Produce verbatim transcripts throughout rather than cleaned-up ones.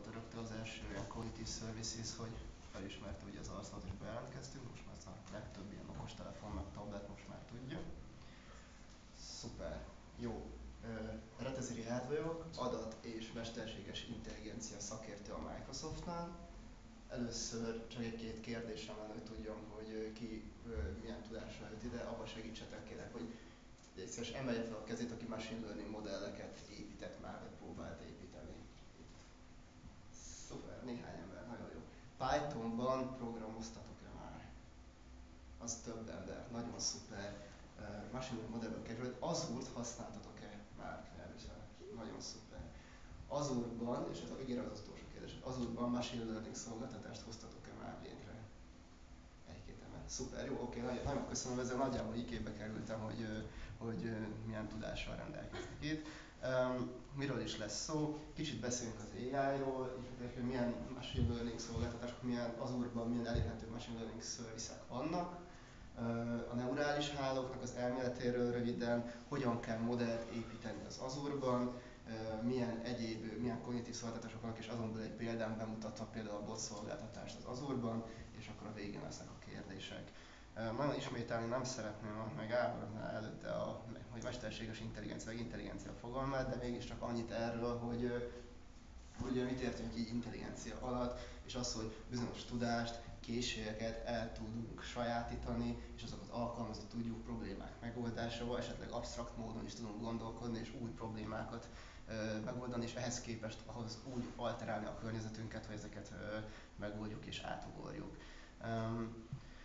volt rögtön az első ilyen Cognitive Services, hogy felismerte ugye az arcot és bejelentkeztünk, most már a legtöbb ilyen okostelefon, meg tablet most már tudja. Szuper, jó. Retezi Rihád vagyok, adat- és mesterséges intelligencia szakértő a Microsoftnál. Először csak egy-két kérdésem lenne, hogy tudjam, hogy ki milyen tudással jött ide, abban segítsetek kérek, hogy légy szíves, emelje fel a kezét, aki machine learning modelleket épített már, vagy próbált építeni. Szuper, néhány ember, nagyon jó. Pythonban programoztatok-e már? Az több ember, nagyon szuper. Uh, machine learning modellből került. Azure-t használtatok-e már először? Nagyon szuper. Azure-ban, és ez a végére az az utolsó kérdés, Azure-ban machine learning szolgáltatást hoztatok-e már létre? Egy-két ember. Szuper, jó, oké, nagyon, nagyon köszönöm, ezzel nagyjából így képbe kerültem, hogy, hogy milyen tudással rendelkeztek itt. Um, miről is lesz szó? Kicsit beszélünk az á i-ról, és hogy milyen machine learning szolgáltatások, milyen Azure-ban milyen elérhető machine learning service-ek vannak. Uh, a neurális hálóknak az elméletéről röviden, hogyan kell modellt építeni az Azure-ban, uh, milyen egyéb, milyen kognitív szolgáltatások vannak, és azon belül egy példán bemutatva például a bot szolgáltatást az Azure-ban, és akkor a végén lesznek a kérdések. Nagyon ismételni nem szeretném, meg Ábrahám előtte a hogy mesterséges intelligencia, vagy intelligencia fogalmát, de mégiscsak annyit erről, hogy, hogy mit értünk így intelligencia alatt, és az, hogy bizonyos tudást, készségeket el tudunk sajátítani, és azokat alkalmazni tudjuk problémák megoldásával, esetleg absztrakt módon is tudunk gondolkodni, és új problémákat ö, megoldani, és ehhez képest ahhoz úgy alterálni a környezetünket, hogy ezeket ö, megoldjuk és átugorjuk. Um,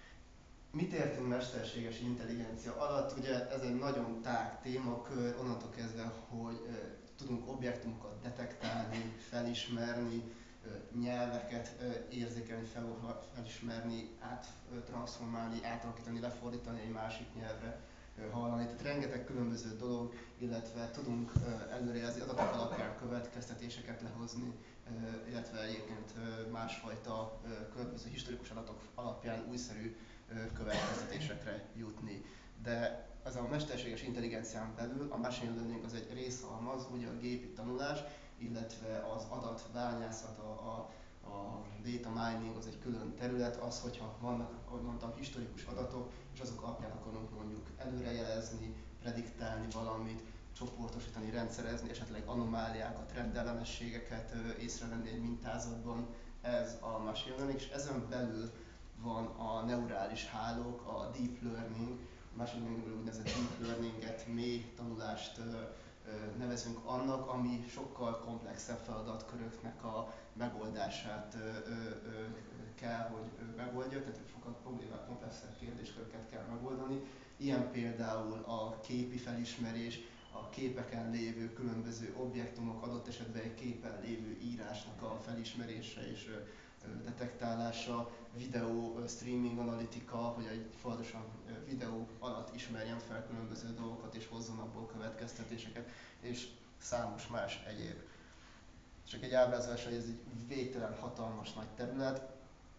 Mit értünk mesterséges intelligencia alatt? Ugye ez egy nagyon tág témakör, onnantól kezdve, hogy e, tudunk objektumokat detektálni, felismerni, e, nyelveket e, érzékelni, fel, felismerni, áttransformálni, átalakítani, lefordítani egy másik nyelvre, e, hallani. Tehát rengeteg különböző dolog, illetve tudunk e, előrejelzni adatok alapján következtetéseket lehozni, e, illetve egyébként e, másfajta e, különböző historikus adatok alapján újszerű következtetésekre jutni. De az a mesterséges intelligencián belül a machine learning az egy részhalmaz, ugye a gépi tanulás, illetve az adatbányászat, a, a, a data mining az egy külön terület, az, hogyha vannak, ahogy mondtam, historikus adatok, és azok alapján akarunk mondjuk előrejelezni, prediktálni valamit, csoportosítani, rendszerezni, esetleg anomáliákat, rendellenességeket észrevenni egy mintázatban, ez a machine learning, és ezen belül van a neurális hálók, a deep learning, a machine learningből úgynevezett deep learninget, mély tanulást ö, ö, nevezünk annak, ami sokkal komplexebb feladatköröknek a megoldását ö, ö, ö, kell, hogy megoldja, tehát sokkal problémák, komplexebb kérdésköröket kell megoldani. Ilyen például a képi felismerés, a képeken lévő különböző objektumok, adott esetben egy képen lévő írásnak a felismerése és detektálása, videó streaming analitika, hogy egy fontosan videó alatt ismerjen fel különböző dolgokat és hozzon abból következtetéseket, és számos más egyéb. Csak egy ábrázolás, hogy ez egy végtelen hatalmas nagy terület,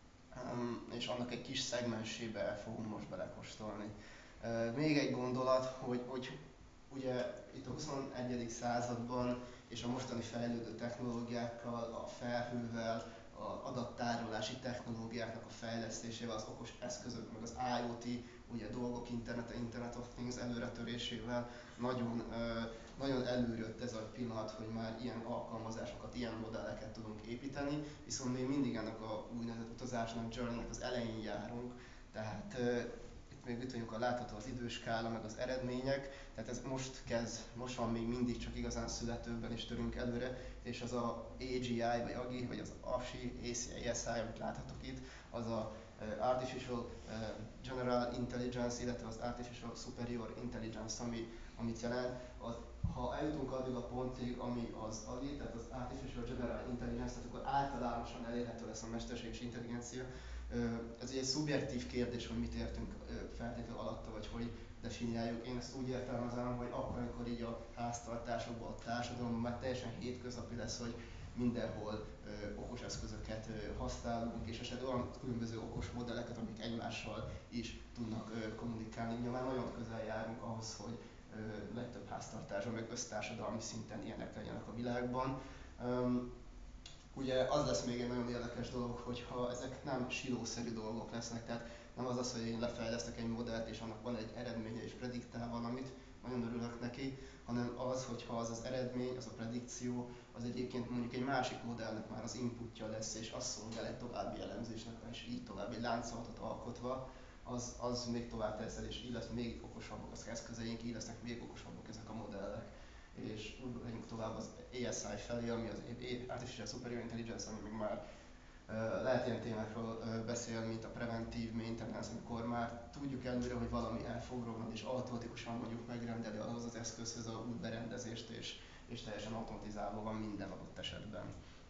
és annak egy kis szegmensébe fogunk most belekóstolni. Még egy gondolat, hogy, hogy ugye itt a huszonegyedik században és a mostani fejlődő technológiákkal, a felhővel, az adattárolási technológiáknak a fejlesztésével, az okos eszközök, meg az IoT, ugye a dolgok internete, Internet of Things előretörésével nagyon, nagyon előjött ez a pillanat, hogy már ilyen alkalmazásokat, ilyen modelleket tudunk építeni, viszont még mindig ennek a úgynevezett utazásnak, journey-nek az elején járunk, tehát itt még itt vagyunk a látható az időskála, meg az eredmények, tehát ez most kezd, most van még mindig csak igazán születőben és törünk előre, és az a á gé i, vagy agi, vagy az á es i, á es i, amit láthatok itt, az a Artificial General Intelligence, illetve az Artificial Superior Intelligence, ami, amit jelent, az, ha eljutunk addig a pontig, ami az agi, tehát az Artificial General Intelligence, tehát akkor általánosan elérhető lesz a mesterséges intelligencia. Ez egy szubjektív kérdés, hogy mit értünk feltétlenül alatta, vagy hogy definiáljuk. Én ezt úgy értelmezem, hogy akkor, amikor így a háztartásokban, a társadalomban már teljesen hétköznapi lesz, hogy mindenhol ö, okos eszközöket ö, használunk, és esetleg olyan különböző okos modelleket, amik egymással is tudnak ö, kommunikálni. Ugye már nagyon közel járunk ahhoz, hogy ö, legtöbb háztartásban, meg össztársadalmi szinten ilyenek legyenek a világban. Um, Ugye az lesz még egy nagyon érdekes dolog, hogyha ezek nem silószerű dolgok lesznek, tehát nem az az, hogy én lefejlesztek egy modellt, és annak van egy eredménye és prediktál valamit, nagyon örülök neki, hanem az, hogyha az az eredmény, az a predikció, az egyébként mondjuk egy másik modellnek már az inputja lesz, és az szolgál egy további elemzésnek, és így tovább egy láncolatot alkotva, az, az még tovább terjed, és így lesz még okosabbak az eszközeink, így lesznek még okosabbak ezek a modellek. És úgy megyünk tovább az á es i felé, ami az Artificial Superior Intelligence, ami még már uh, lehet ilyen témákról uh, beszélni, mint a preventív maintenance, amikor már tudjuk előre, hogy valami el fog romlani, és automatikusan mondjuk megrendeli ahhoz az eszközhöz a útberendezést, és, és teljesen automatizálva van minden adott esetben.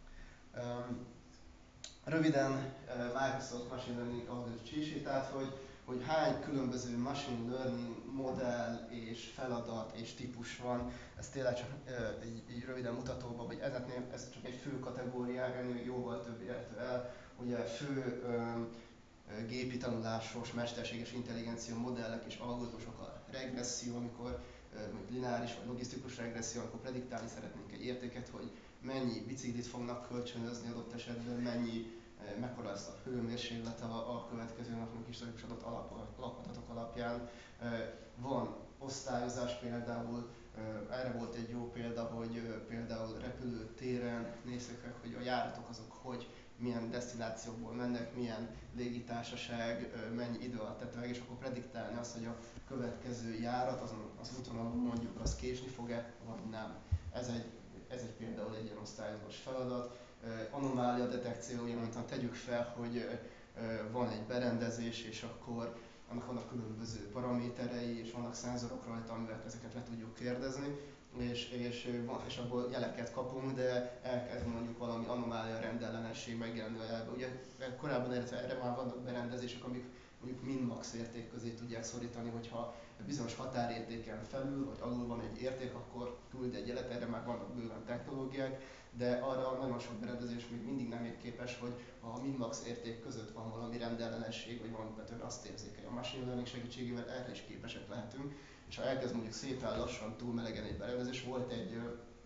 Um, Röviden uh, Microsoft Machine Learning algoritmus, tehát hogy, hogy hány különböző machine learning modell és feladat és típus van, ez tényleg csak uh, egy, egy röviden mutatóban, hogy ezeknél ez csak egy fő kategóriája, ennél jóval több érhető el. Ugye fő um, gépi tanulásos, mesterséges intelligencia modellek és algoritmusok, a regresszió, amikor lineáris vagy logisztikus regresszió, amikor prediktálni szeretnénk egy értéket, hogy mennyi biciklit fognak kölcsönözni adott esetben, mennyi, mekkora lesz a hőmérséklet a, a következő napnak historikus adott alap, alapadatok alapján. Van osztályozás például, erre volt egy jó példa, hogy például repülőtéren nézzük meg, hogy a járatok azok hogy, milyen desztinációkból mennek, milyen légitársaság, mennyi idő alatt tett meg, és akkor prediktálni azt, hogy a következő járat azon az útvonalon mondjuk az késni fog-e, vagy nem. Ez egy, ez egy például egy ilyen osztályozós feladat. Anomália detekció, mondtam, tegyük fel, hogy van egy berendezés, és akkor annak vannak különböző paraméterei, és vannak szenzorok rajta, amivel ezeket le tudjuk kérdezni, és, és, és abból jeleket kapunk, de elkezd mondjuk valami anomália rendellenesség megjelenni a jelbe. Ugye korábban erre már vannak berendezések, amik mondjuk min-max érték közé tudják szorítani, hogyha bizonyos határértéken felül vagy alul van egy érték, akkor küld egy jelet, erre már vannak bőven technológiák, de arra nagyon sok berendezés még mindig nem ér képes, hogy ha a min-max érték között van valami rendellenesség, vagy valami betör, azt érzékelje. A machine learning segítségével erre is képesek lehetünk, és ha elkezd mondjuk szépen lassan túlmelegen egy berendezés, volt egy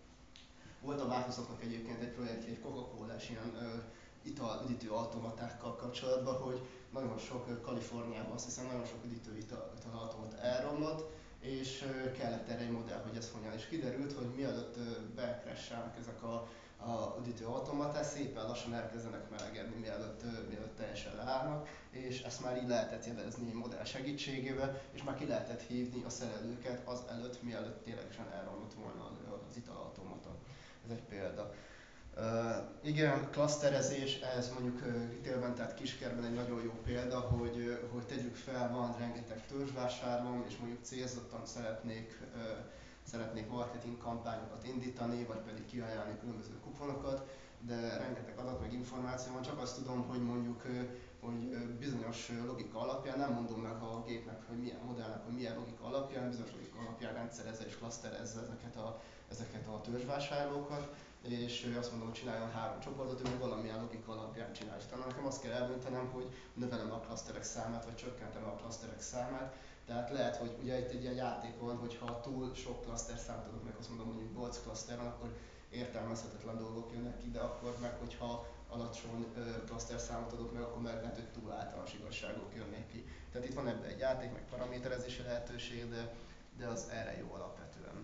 volt a Microsoftnak egyébként egy projektje, egy Coca-Colás ilyen ö, ital üdítő automatákkal kapcsolatban, hogy nagyon sok ö, Kaliforniában, azt hiszem nagyon sok üdítő ital, italautomat elromlott, és ö, kellett erre egy modell, hogy ez hogyan. És kiderült, hogy mielőtt bekresselnek ezek a, a üdítő automaták, szépen lassan elkezdenek melegedni, mielőtt, ö, mielőtt teljesen leállnak, és ezt már így lehetett jelezni egy modell segítségével, és már ki lehetett hívni a szerelőket az előtt, mielőtt ténylegesen elromlott volna az italautomata. Ez egy példa. Uh, igen, klaszterezés, ez mondjuk uh, retailben, tehát kiskerben egy nagyon jó példa, hogy, uh, hogy tegyük fel, van rengeteg törzsvásárlóm, és mondjuk célzottan szeretnék, uh, szeretnék marketing kampányokat indítani, vagy pedig kiajánlani különböző kuponokat, de rengeteg adat meg információ van, csak azt tudom, hogy mondjuk uh, hogy bizonyos logika alapján, nem mondom meg a gépnek, hogy milyen modellnek, hogy milyen logika alapján, bizonyos logika alapján rendszerezze és klaszterezze ezeket a, ezeket a törzsvásárlókat, és azt mondom, hogy csináljon három csoportot, ő valamilyen logika alapján csinálja. Tehát nekem azt kell eldöntenem, hogy növelem a klaszterek számát, vagy csökkentem a klaszterek számát. Tehát lehet, hogy ugye itt egy ilyen játék van, hogy ha túl sok klaszter számot adok meg, azt mondom, mondjuk nyolc klaszter van, akkor értelmezhetetlen dolgok jönnek ki, de akkor meg, hogyha alacsony klaszter számot adok meg, akkor meg lehet, hogy túl általános igazságok jönnek ki. Tehát itt van ebben egy játék, meg paraméterezési lehetőség, de, de az erre jó alapvetően.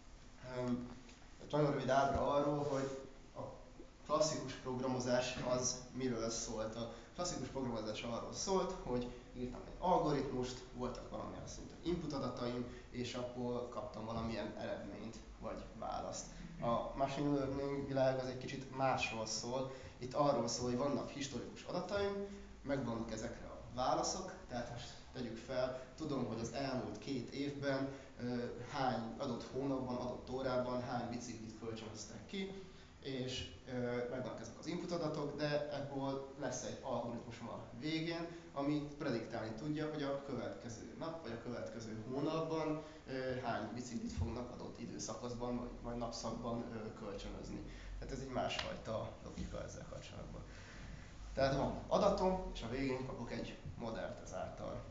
Um, nagyon rövid ábra arról, hogy a klasszikus programozás az miről szólt. A klasszikus programozás arról szólt, hogy írtam egy algoritmust, voltak valamilyen szintű input adataim, és akkor kaptam valamilyen eredményt, vagy választ. A machine learning világ az egy kicsit másról szól. Itt arról szól, hogy vannak historikus adataim, megvannak ezekre a válaszok, tehát most tegyük fel, tudom, hogy az elmúlt két évben uh, hány adott hónapban, adott órában hány biciklit kölcsönöztek ki, és uh, megvannak ezek az input adatok, de ebből lesz egy algoritmusom a végén, ami prediktálni tudja, hogy a következő nap vagy a következő hónapban uh, hány biciklit fognak adott időszakaszban vagy, vagy napszakban uh, kölcsönözni. Tehát ez egy másfajta logika ezzel kapcsolatban. Tehát van adatom, és a végén kapok egy modellt ezáltal.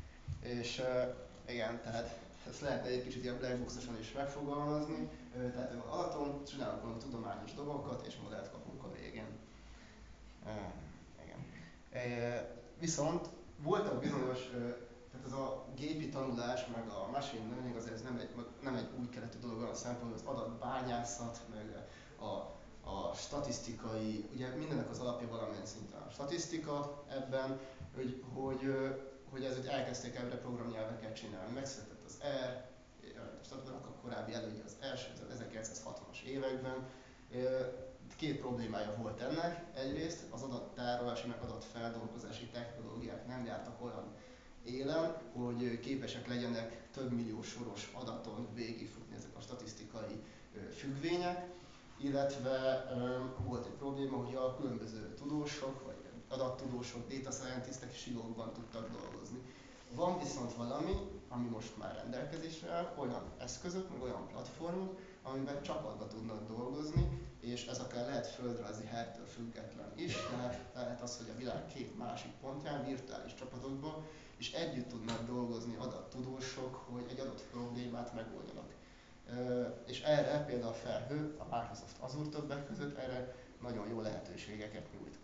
És uh, igen, tehát ezt lehetne egy kicsit ilyen blackboxosan is megfogalmazni. Uh, tehát van adatom, csinálunk valami tudományos dolgokat, és modellt kapunk a végén. E, igen. E, viszont voltak bizonyos, tehát ez a gépi tanulás, meg a machine learning azért ez nem egy, nem egy új keletű dolog olyan szempontból, az adatbányászat, meg a, a statisztikai, ugye mindennek az alapja valamilyen szinten a statisztika ebben, hogy, hogy, hogy ezért elkezdték ebbre programnyelveket csinálni. Megszületett az R, a korábbi elődje az első, az ezerkilencszázhatvanas években. Két problémája volt ennek. Egyrészt az adattárolási, meg adatfeldolgozási technológiák nem jártak olyan élen, hogy képesek legyenek több millió soros adaton végigfutni ezek a statisztikai függvények, illetve volt egy probléma, hogy a különböző tudósok, vagy adattudósok, data scientistek silókban tudtak dolgozni. Van viszont valami, ami most már rendelkezésre áll, olyan eszközök, meg olyan platformok, amiben csapatba tudnak dolgozni, és ez akár lehet földrajzi helytől független is, tehát lehet az, hogy a világ két másik pontján, virtuális csapatokban, és együtt tudnak dolgozni adattudósok, hogy egy adott problémát megoldjanak. És erre például a felhő, a Microsoft Azure többek között erre nagyon jó lehetőségeket nyújt.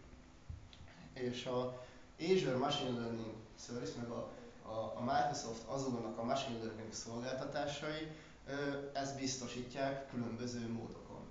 És a Azure Machine Learning Service, meg a, a, a Microsoft Azure-nak a Machine Learning szolgáltatásai ezt biztosítják különböző módokon.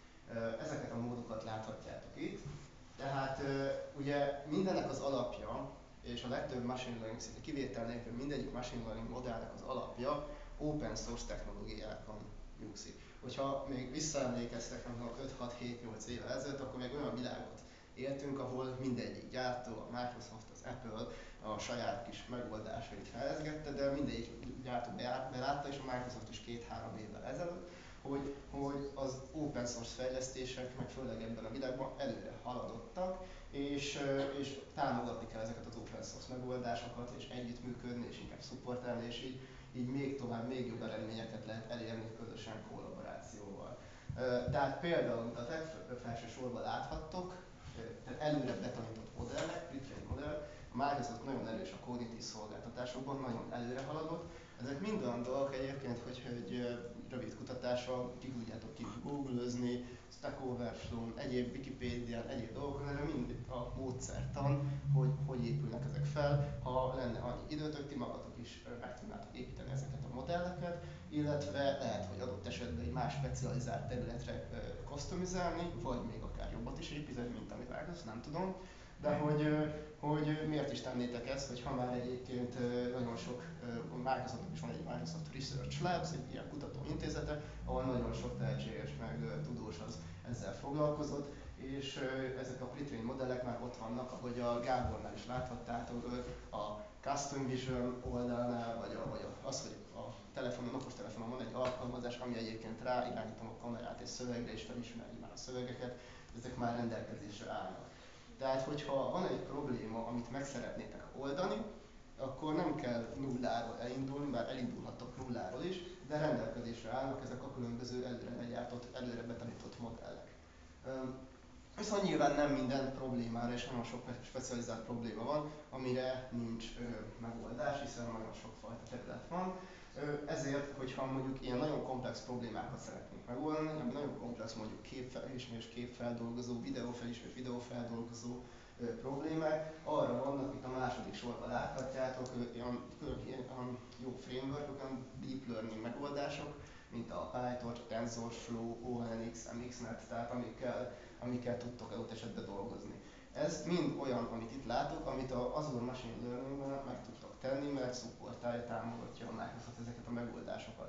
Ezeket a módokat láthatjátok itt. Tehát ugye mindennek az alapja, és a legtöbb machine learning szinte kivétel nélkül mindegyik machine learning modellnek az alapja open source technológiákon nyugszik. Hogyha még visszaemlékeztek öt hat hét nyolc éve ezelőtt, akkor még olyan világot éltünk, ahol mindegyik gyártó, a Microsoft, az Apple a saját kis megoldásait fejezgette, de mindegyik gyártó belátta, és a Microsoft is két-három évvel ezelőtt, hogy, hogy az open source fejlesztések, meg főleg ebben a világban előre haladottak, és, és támogatni kell ezeket az open source megoldásokat, és együttműködni, és inkább szupportálni, és így, így még tovább, még jobb eredményeket lehet elérni közösen kollaborációval. Tehát például, amit a legfelső sorban láthattok, tehát előre betanított modellek, pre-trained modell, a Microsoft nagyon erős a kognitív szolgáltatásokban, nagyon előre haladott. Ezek mind olyan dolgok egyébként, hogyha egy rövid kutatással ki tudjátok ki Google-özni, Stack Overflow, egyéb Wikipédián, egyéb dolgokon, erre mind a módszertan, hogy hogy épülnek ezek fel. Ha lenne annyi időtök, ti magatok is meg tudnátok építeni ezeket a modelleket, illetve lehet, hogy adott esetben egy más specializált területre customizálni, vagy még akár jobbat is építeni, mint amit vágsz, nem tudom. De hogy, hogy miért is tennétek ezt, hogy ha már egyébként nagyon sok, Microsoftnak is van egy Microsoft Research Labs, egy ilyen kutatóintézete, ahol nagyon sok tehetséges meg tudós az ezzel foglalkozott, és ezek a pre-trained modellek már ott vannak, ahogy a Gábornál is láthattátok, a Custom Vision oldalnál, vagy, a, vagy az, hogy a telefonon, okostelefonon van egy alkalmazás, ami egyébként rá irányítom a kamerát és szövegre, és felismeri már a szövegeket, ezek már rendelkezésre állnak. Tehát, hogyha van egy probléma, amit meg szeretnétek oldani, akkor nem kell nulláról elindulni, bár elindulhattok nulláról is, de rendelkezésre állnak ezek a különböző előre legyártott, előre betanított modellek. Viszont nyilván nem minden problémára, és nagyon sok specializált probléma van, amire nincs ö, megoldás, hiszen nagyon sokfajta terület van. Ö, ezért, hogyha mondjuk ilyen nagyon komplex problémákat szeretnénk megoldani, ami nagyon komplex, mondjuk képfelismerés, képfeldolgozó, videófelismerés, videófeldolgozó ö, problémák, arra vannak, itt a második sorban láthatjátok, olyan, olyan jó framework, olyan deep learning megoldások, mint a PyTorch, TensorFlow, o en x, em x net, tehát amikkel amikkel tudtok adott esetben dolgozni. Ez mind olyan, amit itt látok, amit az Azure Machine Learning-ben meg tudtok tenni, mert szupportálja, támogatja a Microsoft ezeket a megoldásokat.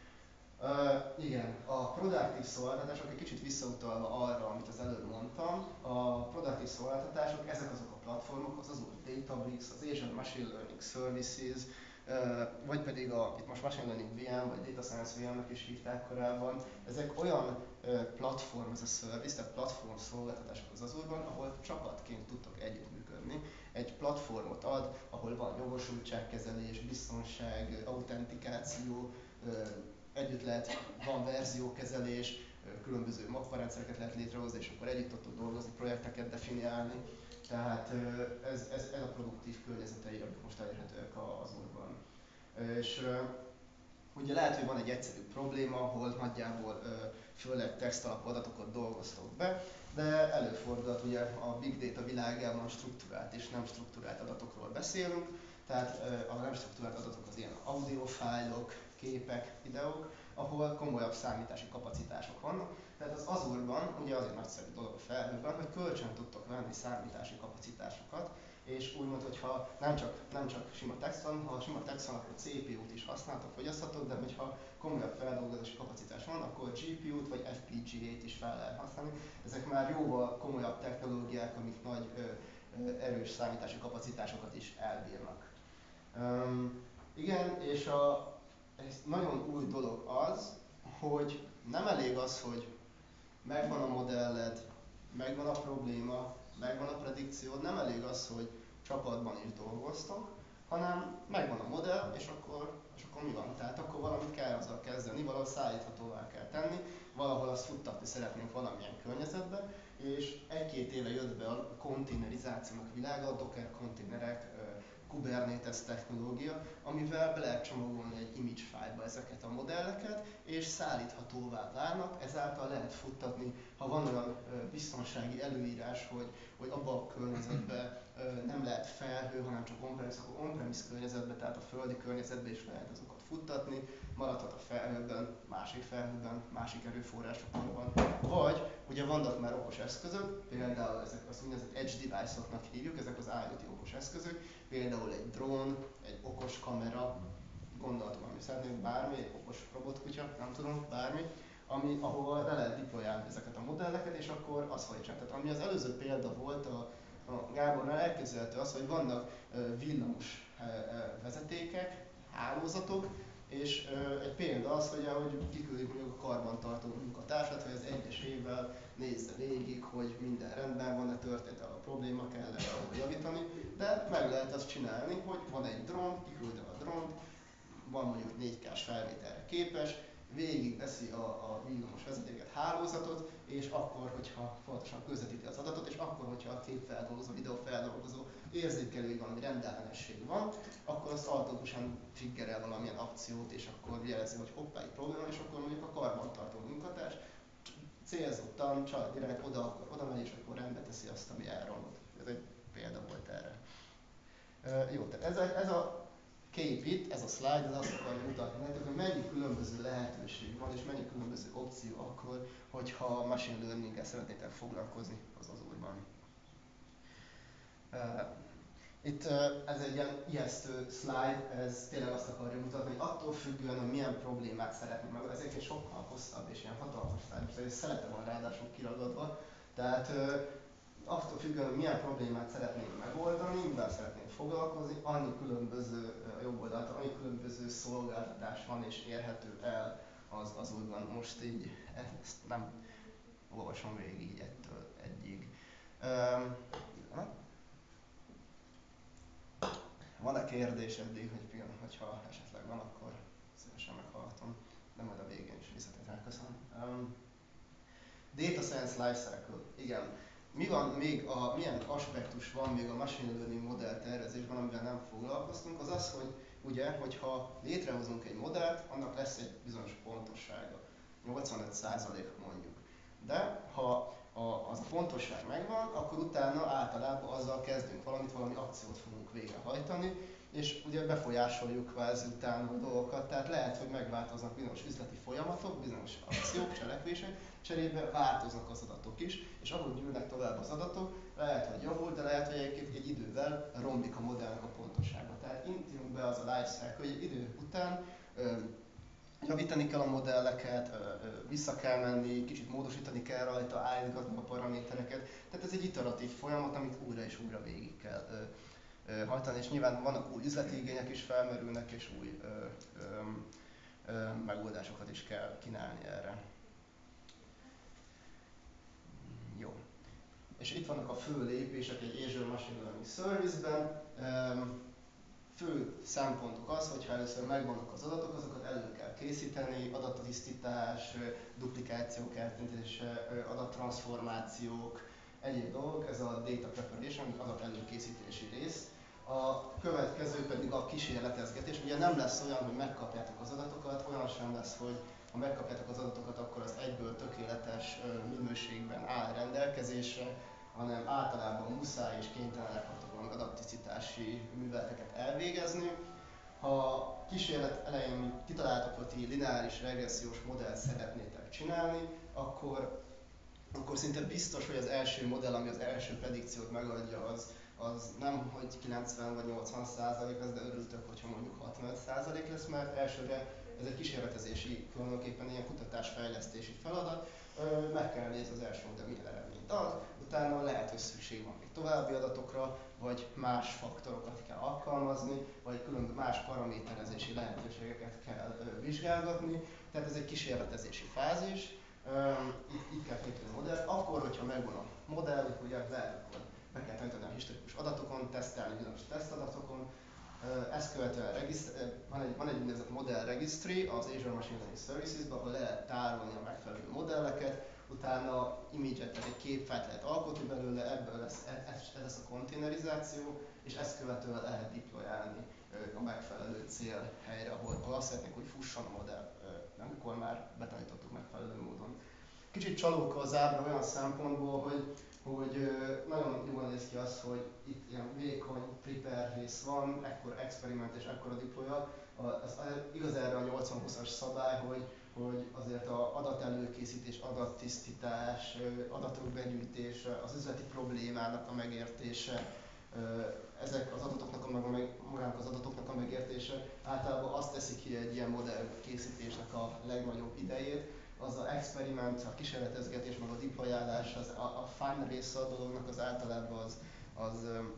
Uh, igen, a produktív szolgáltatások, egy kicsit visszautalva arra, amit az előbb mondtam, a produktív szolgáltatások, ezek azok a platformok, az Azure Databricks, az Azure Machine Learning Services, uh, vagy pedig a, itt most Machine Learning vé em, vagy Data Science vé em-nek is hívták korábban, ezek olyan uh, platform as a service, tehát platform szolgáltatások az Azure-ban, ahol csapatként tudtok együttműködni. Egy platformot ad, ahol van jogosultságkezelés, biztonság, autentikáció, uh, együtt lehet, van verziókezelés, különböző mapparendszereket lehet létrehozni, és akkor együtt tudtok dolgozni, projekteket definiálni. Tehát ez, ez, ez a produktív környezetei, amik most elérhetőek az Azure-ban. És Ugye lehet, hogy van egy egyszerű probléma, ahol nagyjából ö, főleg text alapú adatokat dolgoztok be, de előfordulhat ugye a big data világában strukturált és nem strukturált adatokról beszélünk, tehát ö, a nem strukturált adatok az ilyen audiofájlok, képek, videók, ahol komolyabb számítási kapacitások vannak. Tehát az Azure-ban ugye azért nagyszerű dolog a felhőben, hogy kölcsön tudtok venni számítási kapacitásokat, és úgymond, hogyha nem csak, nem csak sima text van, ha sima text van, akkor cé pé út is használtok, fogyaszthatok, de hogyha komolyabb feldolgozási kapacitás van, akkor gé pé út vagy ef pé gé á-t is fel lehet használni. Ezek már jóval komolyabb technológiák, amik nagy ö, ö, erős számítási kapacitásokat is elbírnak. Um, igen, és a, ez nagyon új dolog az, hogy nem elég az, hogy megvan a modelled, megvan a probléma, megvan a predikciód, nem elég az, hogy csapatban is dolgoztok, hanem megvan a modell, és akkor, és akkor mi van? Tehát akkor valamit kell azzal kezdeni, valahol szállíthatóvá kell tenni, valahol azt futtatni szeretnénk valamilyen környezetbe, és egy-két éve jött be a konténerizációnak a világa, a Docker konténerek, Kubernetes technológia, amivel be lehet csomagolni egy image file-ba ezeket a modelleket, és szállíthatóvá válnak, ezáltal lehet futtatni, ha van olyan biztonsági előírás, hogy, hogy abban a környezetben nem lehet felhő, hanem csak on-premise, akkor on-premise környezetben, tehát a földi környezetben is lehet azokat futtatni, maradhat a felhőben, másik felhőben, másik erőforrásokban. Vagy ugye vannak már okos eszközök, például ezek az úgynevezett edge device-oknak hívjuk, ezek az IoT okos eszközök, például egy drón, egy okos kamera, gondoltam, ami szeretnénk bármi, egy okos robotkutya, nem tudom, bármi, ami, ahol le lehet deployálni ezeket a modelleket, és akkor az hajtsák. Tehát ami az előző példa volt, a, a Gábornál elképzelhető az, hogy vannak uh, villamos uh, vezetékek, hálózatok, és uh, egy példa az, hogy ahogy kiküldik mondjuk a karbantartó munkatársat, hogy az egyes évvel nézze végig, hogy minden rendben van, ne történt a probléma, kell -e javítani, de meg lehet azt csinálni, hogy van egy drón, kiküldöm a drónt, van mondjuk négy ká-s felvételre képes, végig veszi a, a villamos vezetéket, hálózatot, és akkor, hogyha fontosan közvetíti az adatot, és akkor, hogyha a képfeldolgozó, videófeldolgozó érzékelő, hogy valami rendellenesség van, akkor azt automatikusan triggerel valamilyen akciót, és akkor jelzi, hogy hoppá, egy probléma, és akkor mondjuk a karbantartó munkatárs célzottan, csak direkt oda, akkor oda megy, és akkor rendbe teszi azt, ami elromlott. Ez egy példa volt erre. Uh, jó, tehát ez a, ez a kép itt, ez a slide, ez azt akarja mutatni nektek, hogy mennyi különböző lehetőség van, és mennyi különböző opció akkor, hogyha machine learning-gel szeretnétek foglalkozni az Azure-ban. Uh, itt uh, ez egy ilyen ijesztő slide, ez tényleg azt akarja mutatni, hogy attól függően, hogy milyen problémát szeretnénk meg, ezek egy sokkal hosszabb és ilyen hatalmas slide, és szelete van ráadásul kiragadva, tehát uh, attól függően, hogy milyen problémát szeretnénk megoldani, mivel szeretnénk foglalkozni, annyi különböző, a jobb oldalon, annyi különböző szolgáltatás van és érhető el az Azure-ban. Most így ezt nem olvasom végig így egytől egyig. Um, van-e kérdés eddig, hogy pillanat, hogyha esetleg van, akkor szívesen meghallgatom, de majd a végén is visszatérek. Köszönöm. Um, Data Science Lifecycle, igen. Mi van még, a, milyen aspektus van még a machine learning modell tervezésben, amivel nem foglalkoztunk, az az, hogy ugye, hogyha létrehozunk egy modellt, annak lesz egy bizonyos pontossága, nyolcvanöt százalék mondjuk. De ha a, az a pontosság megvan, akkor utána általában azzal kezdünk valamit, valami akciót fogunk végrehajtani, és ugye befolyásoljuk kvázi utána a dolgokat, tehát lehet, hogy megváltoznak bizonyos üzleti folyamatok, bizonyos akciók, cselekvések, cserébe változnak az adatok is, és ahogy gyűlnek tovább az adatok, lehet, hogy javul, de lehet, hogy egy, egy idővel romlik a modellnek a pontossága. Tehát intünk be az a lifecycle, hogy egy idő után ö, javítani kell a modelleket, ö, ö, vissza kell menni, kicsit módosítani kell rajta, állítgatni a paramétereket. Tehát ez egy iteratív folyamat, amit újra és újra végig kell ö, ö, hajtani, és nyilván vannak új üzleti igények is felmerülnek, és új ö, ö, ö, megoldásokat is kell kínálni erre. Jó. És itt vannak a fő lépések egy Azure Machine Learning Service-ben. Fő szempontok az, hogyha először megvannak az adatok, azokat elő kell készíteni, adattisztítás, duplikációk eltüntése, adattranszformációk, egyéb dolgok, ez a data preparation, adat előkészítési rész. A következő pedig a kísérletezgetés. Ugye nem lesz olyan, hogy megkapjátok az adatokat, olyan sem lesz, hogy ha megkapjátok az adatokat, akkor az egyből tökéletes minőségben áll rendelkezésre, hanem általában muszáj és kénytelenek vagytok valami adattisztítási műveleteket elvégezni. Ha kísérlet elején kitaláltok, hogy ti lineáris regressziós modellt szeretnétek csinálni, akkor, akkor szinte biztos, hogy az első modell, ami az első predikciót megadja, az, az nem hogy kilencven vagy nyolcvan százalék lesz, de örültök, hogyha mondjuk hatvanöt százalék lesz, mert elsőre ez egy kísérletezési, tulajdonképpen ilyen kutatásfejlesztési feladat. Meg kell nézni az első modell milyen eredményt ad, utána lehet, hogy szükség van még további adatokra, vagy más faktorokat kell alkalmazni, vagy különböző más paraméterezési lehetőségeket kell vizsgálgatni. Tehát ez egy kísérletezési fázis. Itt, itt kell kiépíteni a modellt. Akkor, hogyha megvan a modell, akkor ugye lehet, akkor be kell tanítani a historikus adatokon, tesztelni bizonyos tesztadatokon. Ezt követően van egy, van egy úgynevezett modell registry az Azure Machine Learning Services-ben, ahol lehet tárolni a megfelelő modelleket, utána image-et, tehát egy képfájlt lehet alkotni belőle, ebből lesz, ez, ez lesz a konténerizáció, és ezt követően lehet deployálni a megfelelő célhelyre, ahol, ahol azt szeretnék, hogy fusson a modell, amikor már betanítottuk megfelelő módon. Kicsit csalóka az ábra olyan szempontból, hogy, hogy nagyon jól néz ki az, hogy itt ilyen vékony prepare rész van, ekkor experiment és ekkor a deploy-a. Az, az, igaz erre a nyolcvan húszas szabály, hogy, hogy azért az adatelőkészítés, adattisztítás, adatok begyűjtése, az üzleti problémának a megértése, ezek az adatoknak a meg, magának az adatoknak a megértése általában azt teszi ki egy ilyen modell készítésnek a legnagyobb idejét. Az a experiment, a kísérletezgetés, meg a deployálás, az, a, a fun része a dolognak az általában az, az,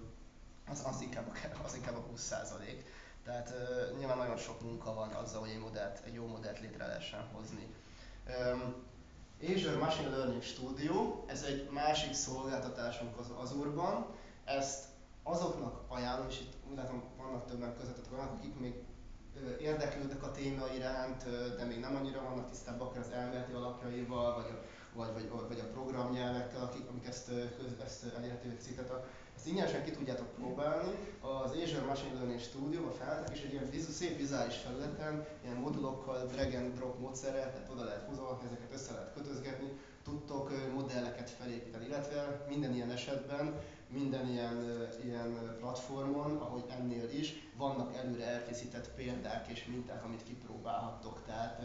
az, az, inkább, a, az inkább a húsz százalék. Tehát uh, nyilván nagyon sok munka van azzal, hogy egy, modellt, egy jó modellt létre lehessen hozni. Um, Azure Machine Learning Studio, ez egy másik szolgáltatásunk az Azure-ban. Ezt azoknak ajánlom, és itt úgy látom vannak többen közöttetek olyanok, akik még érdeklődnek a téma iránt, de még nem annyira vannak tisztábbak az elméleti alapjaival, vagy a, vagy, vagy, vagy a programnyelvekkel, akik, amik ezt, ezt elérhetővé teszik. Tehát ezt ingyenesen ki tudjátok próbálni. Az Azure Machine Learning Studio-ba feltek, és egy ilyen vizu, szép vizuális felületen, ilyen modulokkal, drag and drop módszerrel, tehát oda lehet húzogatni, ezeket össze lehet kötözgetni, tudtok modelleket felépíteni, illetve minden ilyen esetben, minden ilyen, ilyen platformon, ahogy ennél is, vannak előre elkészített példák és minták, amit kipróbálhattok. Tehát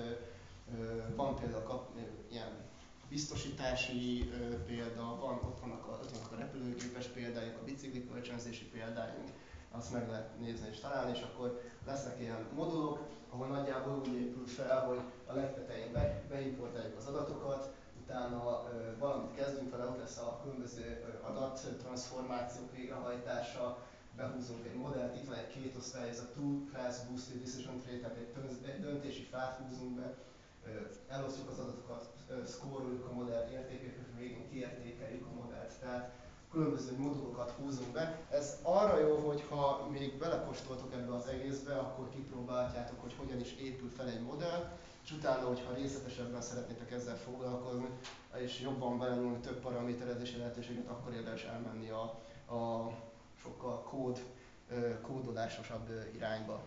van például kap, ilyen biztosítási ö, példa, van, ott vannak a, ott vannak a repülőgépes példáink, a bicikli kölcsönzési példáink, azt meg lehet nézni és találni, és akkor lesznek ilyen modulok, ahol nagyjából úgy épül fel, hogy a legtetején be, beimportáljuk az adatokat, utána ö, valamit kezdünk vele, ott lesz a különböző adattranszformációk végrehajtása, behúzunk egy modellt, itt van egy két osztály, ez a Two Class Boosted Decision Tree, tehát egy, egy döntési fát húzunk be, elosztjuk az adatokat, szkóroljuk a modell értékét, és végén kiértékeljük a modellt. Tehát különböző modulokat húzunk be. Ez arra jó, hogy ha még belekóstoltok ebbe az egészbe, akkor kipróbálhatjátok, hogy hogyan is épül fel egy modell, és utána, hogyha részletesebben szeretnétek ezzel foglalkozni, és jobban belenyúlni több paraméterezési lehetőséget, akkor érdemes elmenni a, a sokkal kód, kódolásosabb irányba.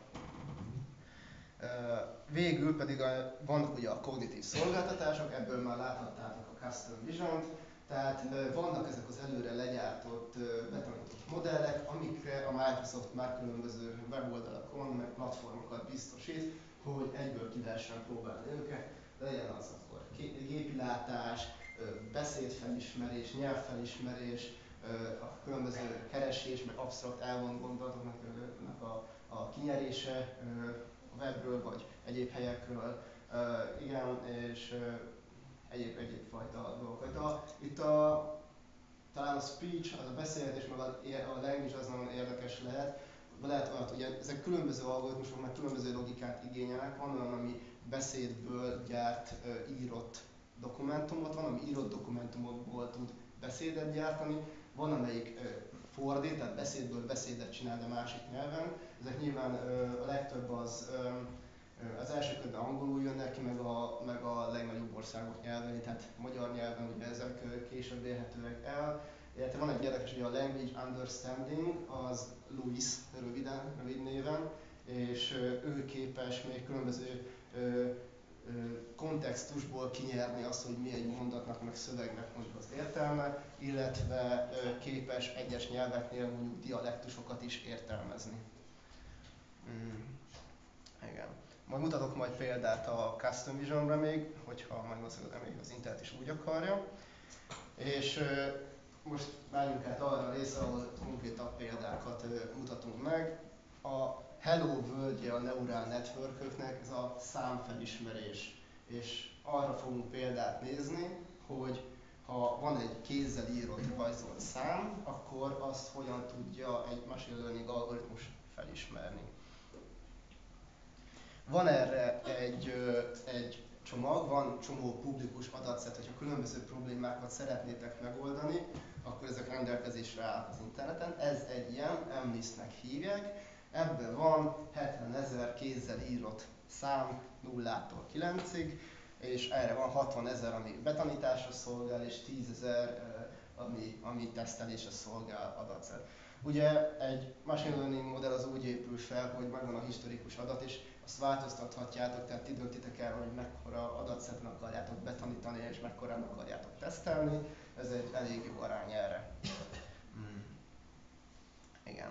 Végül pedig a, vannak ugye a kognitív szolgáltatások, ebből már láthattátok a Custom Vision-t, tehát vannak ezek az előre legyártott, betanított modellek, amikre a Microsoft már különböző weboldalakon, meg platformokat biztosít, hogy egyből ki lehessen próbálni őket, legyen az akkor gépilátás, beszédfelismerés, nyelvfelismerés, a különböző keresés, meg absztrakt elvont gondolatoknak a, a kinyerése a webről, vagy egyéb helyekről, uh, igen, és uh, egyéb, egyéb fajta dolgokat. A, itt a, talán a speech, az a beszélgetés, meg a, a language az nagyon érdekes lehet. Lehet olyat, ugye ezek különböző algoritmusok, meg különböző logikát igényelnek. Van olyan, ami beszédből gyárt, uh, írott dokumentumot, van, ami írott dokumentumokból tud beszédet gyártani, van, amelyik uh, fordít, tehát beszédből beszédet csinál, de másik nyelven. Ezek nyilván uh, a legtöbb az um, az első körben angolul jönnek ki, meg a, meg a legnagyobb országok nyelveni, tehát magyar nyelven ugye ezek később érhetőek el. illetve van egy érdekes, hogy a Language Understanding, az Lewis röviden, rövid néven, és ő képes még különböző ö, kontextusból kinyerni azt, hogy mi egy mondatnak, meg szövegnek mondjuk az értelme, illetve képes egyes nyelveknél mondjuk dialektusokat is értelmezni. Mm, igen. Majd mutatok majd példát a Custom Visionre még, hogyha majd még az internet is úgy akarja. És most várjunk át arra a részre, ahol konkrétabb példákat mutatunk meg. A Hello World-je a Neural Network-öknek, ez a számfelismerés. És arra fogunk példát nézni, hogy ha van egy kézzel írott rajzolt szám, akkor azt hogyan tudja egy machine learning algoritmus felismerni. Van erre egy, egy csomag, van csomó publikus adatszet, hogyha különböző problémákat szeretnétek megoldani, akkor ezek rendelkezésre áll az interneten. Ez egy ilyen, em listnek hívják. Ebben van hetvenezer kézzel írott szám nullától kilencig, és erre van hatvanezer, ami betanításra szolgál, és tízezer, ami, ami tesztelésre szolgál adatszet. Ugye egy machine learning modell az úgy épül fel, hogy megvan a historikus adat, és azt változtathatjátok, tehát ti döntitek el, hogy mekkora adatszetten akarjátok betanítani, és mekkorán akarjátok tesztelni. Ez egy elég jó arány erre. Hmm. Igen.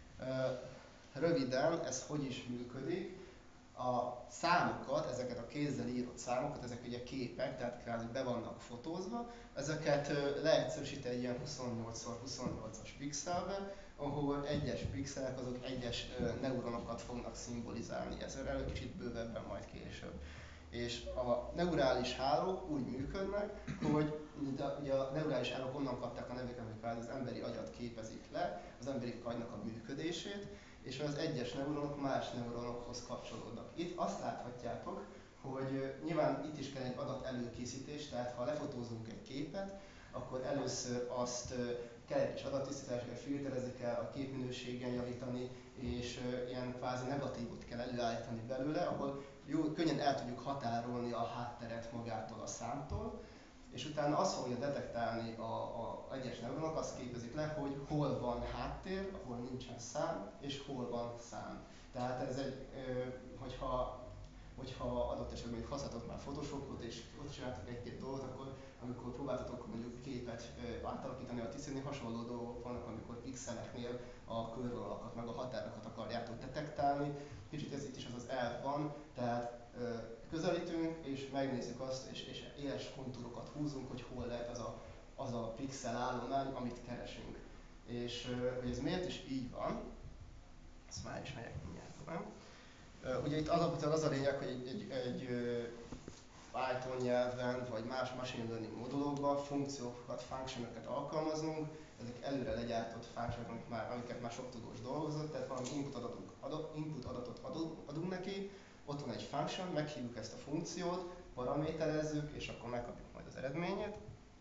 Röviden, ez hogy is működik? A számokat, ezeket a kézzel írott számokat, ezek ugye képek, tehát kvázi be vannak fotózva, ezeket leegyszerűsít egy ilyen huszonnyolc szor huszonnyolcas pixelbe, ahol egyes pixelek azok egyes neuronokat fognak szimbolizálni. Ezzel kicsit bővebben majd később. És a neurális hálók úgy működnek, hogy ugye a neurális hálók onnan kapták a nevüket, hogy az emberi agyat képezik le, az emberi agynak a működését, és az egyes neuronok más neuronokhoz kapcsolódnak. Itt azt láthatjátok, hogy nyilván itt is kell egy adat előkészítés, tehát ha lefotózunk egy képet, akkor először azt kell egy kis adattisztításra, filterezni kell, a képminőségen javítani, és ilyen kvázi negatívot kell előállítani belőle, ahol jó, könnyen el tudjuk határolni a hátteret magától a számtól, és utána azt fogja detektálni a, a egyes neuronok, azt képezik le, hogy hol van háttér, ahol nincsen szám, és hol van szám. Tehát ez egy, hogyha, hogyha adott esetben használtok már Photoshopot, és ott csináltok egy-két dolgot, akkor amikor próbáltatok mondjuk képet átalakítani, a tisztítani, hasonló dolgok vannak, amikor pixeleknél a körvonalakat, meg a határokat akarjátok detektálni. Kicsit ez itt is az az elv van, tehát közelítünk, és megnézzük azt, és, és éles kontúrokat húzunk, hogy hol lehet az a, az a pixel állomány, amit keresünk. És hogy ez miért is így van, ezt már is megyek mindjárt, nem? Ugye itt alapvetően az a lényeg, hogy egy, egy, egy Python nyelven, vagy más machine learning modulokban funkciókat, functionokat alkalmazunk, ezek előre legyártott functionok, amiket már, amiket már sok tudós dolgozott, tehát valami input adatot, adott, input adatot adunk, adunk neki, ott van egy function, meghívjuk ezt a funkciót, paraméterezzük, és akkor megkapjuk majd az eredményét.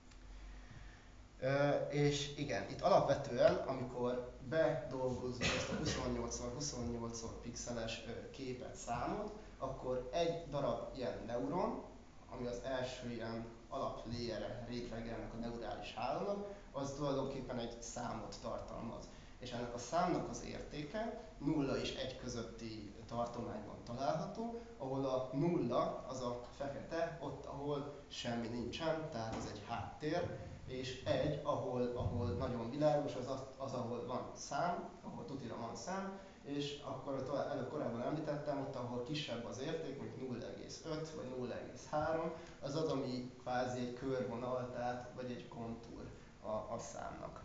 Uh, és igen, itt alapvetően, amikor bedolgozzuk ezt a huszonnyolc szor huszonnyolc szor pixeles uh, képet, számot, akkor egy darab ilyen neuron, ami az első ilyen alapléjere, rétege ennek a neurális hálónak, az tulajdonképpen egy számot tartalmaz. És ennek a számnak az értéke nulla és egy közötti tartományban található, ahol a nulla, az a fekete, ott ahol semmi nincsen, tehát az egy háttér, és egy, ahol, ahol nagyon világos, az, az, az ahol van szám, ahol tutira van szám, és akkor előbb korábban említettem, ott ahol kisebb az érték, mondjuk nulla egész öt vagy nulla egész három, az az, ami kvázi egy körvonal, tehát, vagy egy kontúr a, a számnak.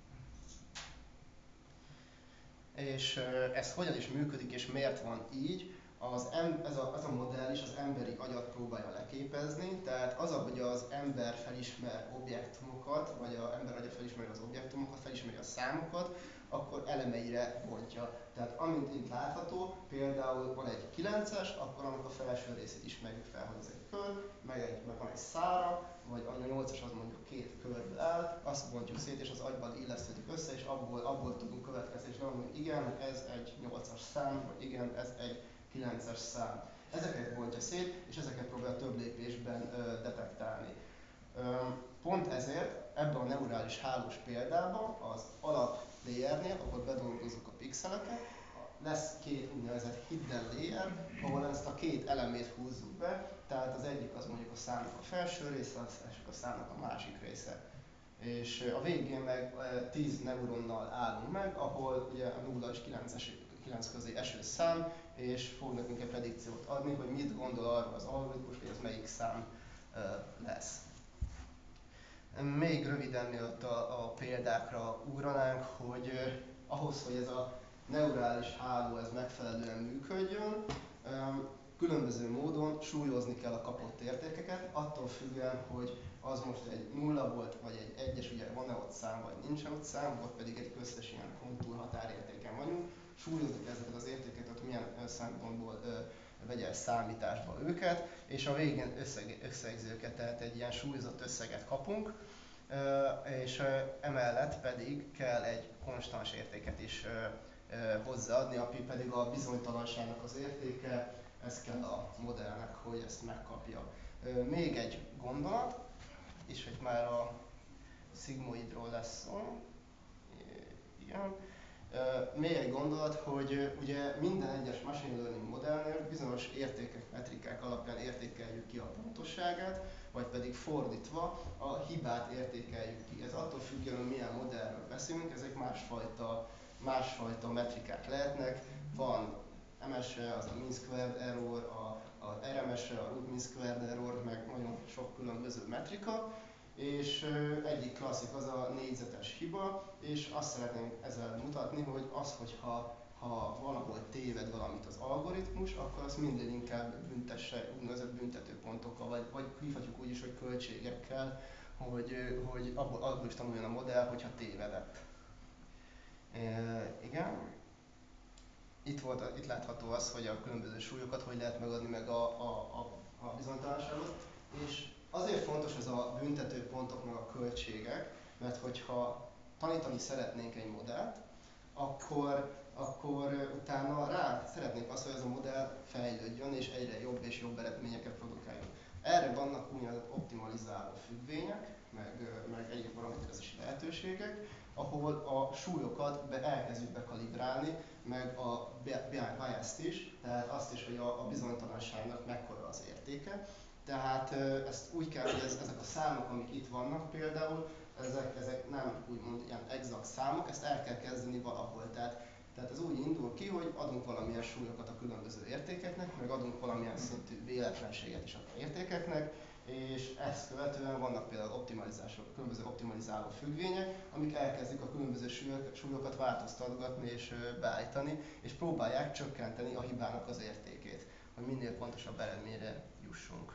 És ez hogyan is működik, és miért van így? Az em, ez, a, ez a modell is az emberi agyat próbálja leképezni, tehát az, hogy az ember felismer objektumokat, vagy az ember agya felismeri az objektumokat, felismeri a számokat, akkor elemeire bontja. Tehát amint itt látható, például van egy kilences, akkor annak a felső részét ismerjük fel, hogy ez egy kör, meg, egy, meg van egy szára, vagy a nyolcas az mondjuk két körből áll, azt bontjuk szét, és az agyban illesztődik össze, és abból, abból tudunk következést levonni, hogy igen, ez egy nyolcas szám, vagy igen, ez egy kilences szám. Ezeket bontja szét, és ezeket próbál több lépésben ö, detektálni. Ö, pont ezért ebben ebben a neurális hálós példában az alap layernél, ahol bedolgozzuk a pixeleket, lesz két úgynevezett hidden layer, ahol ezt a két elemét húzzuk be, tehát az egyik az mondjuk a számnak a felső része, a számnak a másik része. És a végén meg tíz neuronnal állunk meg, ahol ugye a nulla és kilenc közé eső szám, és fog nekünk egy predikciót adni, hogy mit gondol arról az algoritmus, hogy ez melyik szám lesz. Még röviden mielőtt a, a példákra ugranánk, hogy eh, ahhoz, hogy ez a neurális háló ez megfelelően működjön, eh, különböző módon súlyozni kell a kapott értékeket, attól függően, hogy az most egy nulla volt, vagy egy egyes, ugye van-e ott szám, vagy nincsen ott szám, vagy pedig egy köztes ilyen kontúr határértéken vagyunk. Súlyozni kell ezeket az értékeket, milyen szempontból ö, vegye számításba őket, és a végén összeg, összegzőket, tehát egy ilyen súlyozott összeget kapunk, és emellett pedig kell egy konstans értéket is hozzáadni, ami pedig a bizonytalanságnak az értéke, ez kell a modellnek, hogy ezt megkapja. Még egy gondolat, és hogy már a szigmoidról lesz szó. Igen. Még egy gondolat, hogy ugye minden egyes machine learning modellnél bizonyos értékek, metrikák alapján értékeljük ki a pontosságát, vagy pedig fordítva a hibát értékeljük ki. Ez attól függően, hogy milyen modellről beszélünk, ezek másfajta, másfajta metrikák lehetnek. Van em es e, az a mean squared error, a, a er em es e, a root mean squared error, meg nagyon sok különböző metrika. És egyik klasszik az a négyzetes hiba, és azt szeretnénk ezzel mutatni, hogy az, hogyha ha valahol téved valamit az algoritmus, akkor azt minden inkább büntesse úgynevezett büntetőpontokkal, vagy, vagy hívhatjuk úgy is, hogy költségekkel, hogy, hogy abból, abból is tanuljon a modell, hogyha tévedett. E, igen. Itt, volt, itt látható az, hogy a különböző súlyokat hogy lehet megadni meg a, a, a, a bizonytalanságot, és azért fontos ez a büntetőpontok meg a költségek, mert hogyha tanítani szeretnénk egy modellt, akkor, akkor utána rá szeretnénk azt, hogy ez a modell fejlődjön és egyre jobb és jobb eredményeket produkáljon. Erre vannak úgynevezett optimalizáló függvények, meg, meg egyéb paraméterezési lehetőségek, ahol a súlyokat be, elkezdjük bekalibrálni, meg a bias-t is, tehát azt is, hogy a, a bizonytalanságnak mekkora az értéke. Tehát ezt úgy kell, hogy ez, ezek a számok, amik itt vannak például, ezek, ezek nem úgymond ilyen exakt számok, ezt el kell kezdeni valahol. Tehát, tehát ez úgy indul ki, hogy adunk valamilyen súlyokat a különböző értékeknek, meg adunk valamilyen szintű véletlenséget is a értékeknek, és ezt követően vannak például optimalizások, különböző optimalizáló függvények, amik elkezdik a különböző súlyokat változtatgatni és beállítani, és próbálják csökkenteni a hibának az értékét, hogy minél pontosabb eredményre jussunk.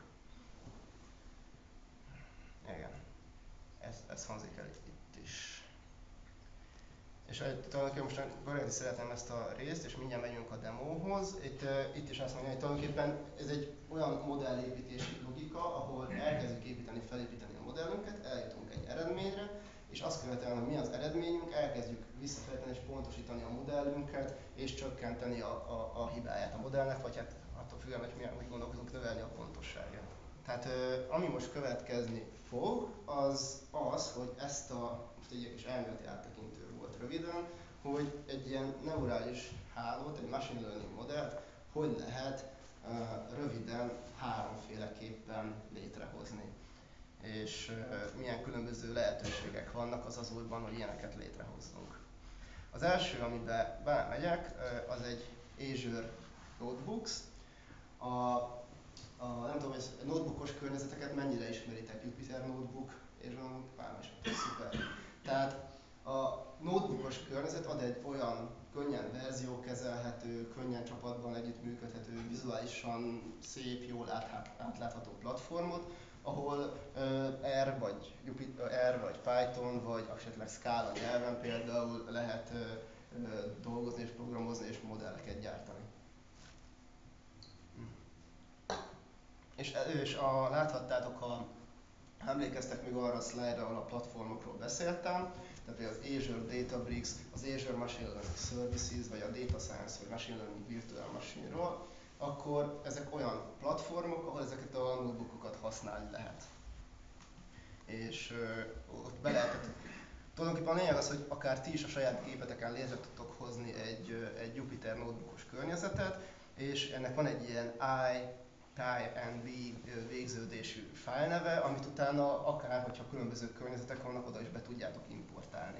Igen, ez, ez hangzik el itt is. És tulajdonképpen most garantálni szeretném ezt a részt, és mindjárt megyünk a demóhoz. Itt, uh, itt is azt mondja, hogy tulajdonképpen ez egy olyan modellépítési logika, ahol elkezdjük építeni, felépíteni a modellünket, eljutunk egy eredményre, és azt követően, hogy mi az eredményünk, elkezdjük visszafejteni és pontosítani a modellünket, és csökkenteni a, a, a hibáját a modellnek, vagy hát attól függően, hogy milyen úgy gondolkozunk, növelni a pontosságát. Tehát uh, ami most következni fog, az az, hogy ezt a, most egy kis elméleti áttekintő volt röviden, hogy egy ilyen neurális hálót, egy machine learning modellt hogy lehet uh, röviden háromféleképpen létrehozni. És uh, milyen különböző lehetőségek vannak az azurban, hogy ilyeneket létrehozzunk. Az első, amiben belemegyek, uh, az egy Azure Notebooks. A A, nem tudom, hogy notebookos környezeteket mennyire ismeritek, Jupyter Notebook, és már is szuper. Tehát a notebookos környezet ad egy olyan könnyen verziókezelhető, könnyen csapatban együttműködhető, vizuálisan szép, jól átlátható platformot, ahol uh, R, vagy Jupyter, R, vagy Python, vagy esetleg Scala nyelven például lehet uh, uh, dolgozni és programozni és modelleket gyártani. És, és a, láthattátok, ha emlékeztek még arra a szlájdra, ahol a platformokról beszéltem, tehát például az Azure Databricks, az Azure Machine Learning Services, vagy a Data Science, vagy Machine Learning Virtual Machine-ról, akkor ezek olyan platformok, ahol ezeket a notebookokat használni lehet. és uh, ott be lehetett. Tulajdonképpen a lényeg az, hogy akár ti is a saját gépeteken létre tudtok hozni egy, egy Jupyter notebookos környezetet, és ennek van egy ilyen i, type-nb végződésű fájlneve, amit utána akár, hogyha különböző környezetek vannak, oda is be tudjátok importálni.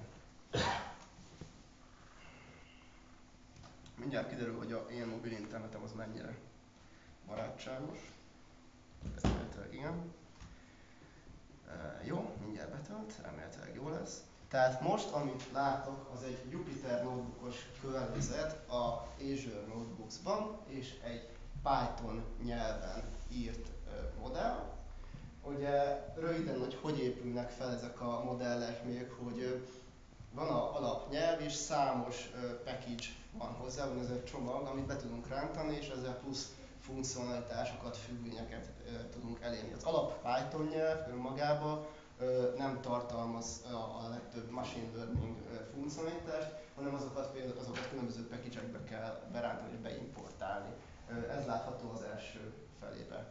Mindjárt kiderül, hogy a én mobil internetem az mennyire barátságos. Remélhetőleg igen. E, jó, mindjárt betölt, remélhetőleg jó lesz. Tehát most, amit látok, az egy Jupyter notebookos környezet a Azure Notebooks-ban, és egy Python nyelven írt e, modell. Ugye röviden, hogy hogy épülnek fel ezek a modellek még, hogy van a alapnyelv, és számos uh, package van hozzá, ez egy csomag, amit be tudunk rántani, és ezzel plusz funkcionalitásokat, függvényeket uh, tudunk elérni. Az alap Python nyelv önmagában uh, nem tartalmaz a, a legtöbb machine learning uh, funkcionalitást, hanem azokat, például azokat különböző package-ekbe kell berántani és beimportálni. Uh, ez látható az első felébe.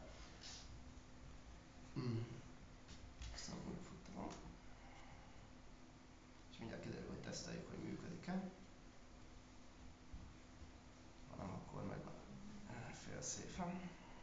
Hmm. És mindjárt kiderül, hogy teszteljük, hogy működik-e. Ha nem, akkor meg fél szépen.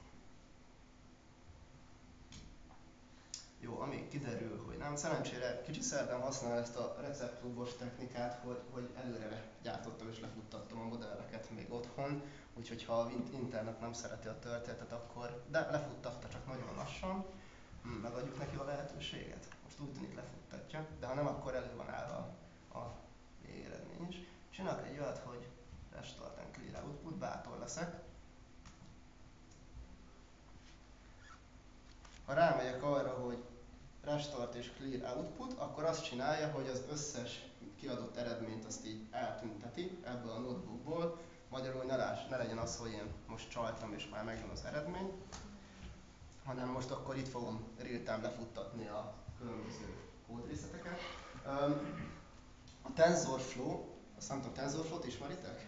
Jó, amíg kiderül, hogy nem, szerencsére kicsi szerdán használom ezt a receptklubos technikát, hogy, hogy előre gyártottam és lefuttattam a modelleket még otthon, úgyhogy ha a internet nem szereti a történetet, akkor, de lefuttatta, csak nagyon lassan, hm, megadjuk neki a lehetőséget. Most úgy tűnik lefuttatja, de ha nem, akkor elő van állva a végeredmény is. Csinálok egy olyat, hogy restart and clear output, bátor leszek. Ha rámegyek arra, hogy restart és clear output, akkor azt csinálja, hogy az összes kiadott eredményt azt így eltünteti ebből a notebookból. Magyarul ne, láss, ne legyen az, hogy én most csaltam és már megvan az eredmény, hanem most akkor itt fogom real-time lefuttatni a különböző kódrészleteket. A TensorFlow, azt nem tudom, TensorFlow-t ismeritek?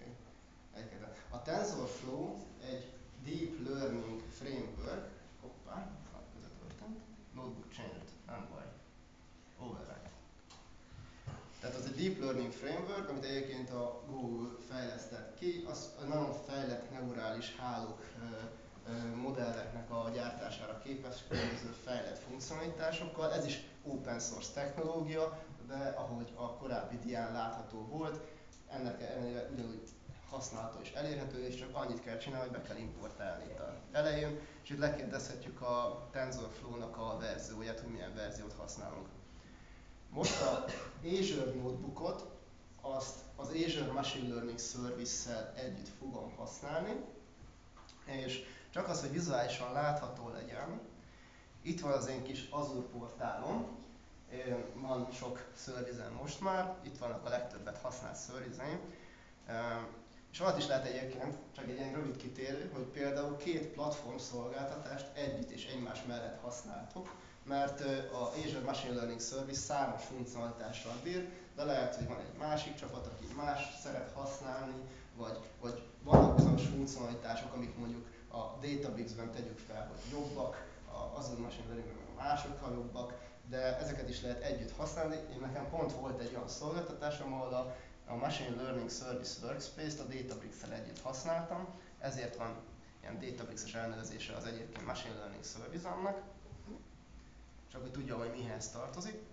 A TensorFlow egy deep learning framework, hoppá, között notebook changed, nem baj, override. Tehát az egy deep learning framework, amit egyébként a Google fejlesztett ki, az a nagyon fejlett neurális hálók modelleknek a gyártására képes különböző fejlett funkcionalitásokkal. Ez is open source technológia, de ahogy a korábbi dián látható volt, ennek ellenére ugyanúgy használható és elérhető, és csak annyit kell csinálni, hogy be kell importálni itt az elején, és itt lekérdezhetjük a TensorFlow-nak a verzióját, hogy milyen verziót használunk. Most a Azure Notebookot azt az Azure Machine Learning Service-szel együtt fogom használni, és csak az, hogy vizuálisan látható legyen, itt van az én kis Azure portálom, van sok szervizem most már, itt vannak a legtöbbet használt szervizeim, és alatt is lehet egyébként, csak egy ilyen rövid kitérő, hogy például két platform szolgáltatást együtt és egymás mellett használtok, mert a Azure Machine Learning Service számos funkcionalitással bír, de lehet, hogy van egy másik csapat, aki más szeret használni, vagy, vagy vannak bizonyos funkcionalitások, amik mondjuk a Databricks-ben tegyük fel, hogy jobbak, az Azure Machine Learning-ben a másokkal jobbak, de ezeket is lehet együtt használni. Én nekem pont volt egy olyan szolgáltatásom, ahol a a Machine Learning Service Workspace-t a Databricks-el együtt használtam, ezért van ilyen Databricks-es elnevezése az egyébként Machine Learning Service-amnak, csak hogy tudja, hogy mihez tartozik.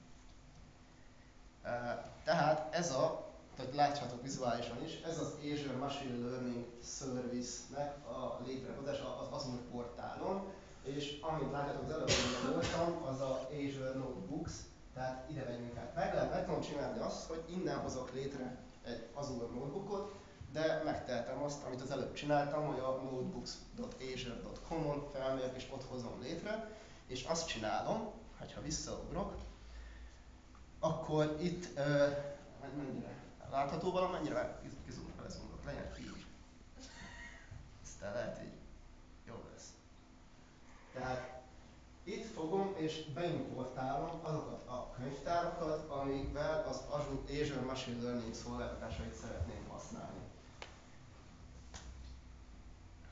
Tehát ez a, tehát láthatok vizuálisan is, ez az Azure Machine Learning Service-nek a létrehozása az Azure portálon, és amint látjátok, az előbb, voltam, az a Azure Notebooks, tehát ide megyünk át. Meg lehet, meg tudom csinálni azt, hogy innen hozok létre egy Azure notebookot, de megtehetem azt, amit az előbb csináltam, hogy a notebooks dot azure dot com-on felmegyek és ott hozom létre, és azt csinálom, hogyha visszaugrok, akkor itt uh, mennyire látható valamennyire, kizumolok, lezumolok, legyen így. Aztán lehet így jó lesz. Tehát itt fogom és beimportálom azokat a könyvtárakat, amikvel az Azure Machine Learning szolgáltatásait szeretném használni.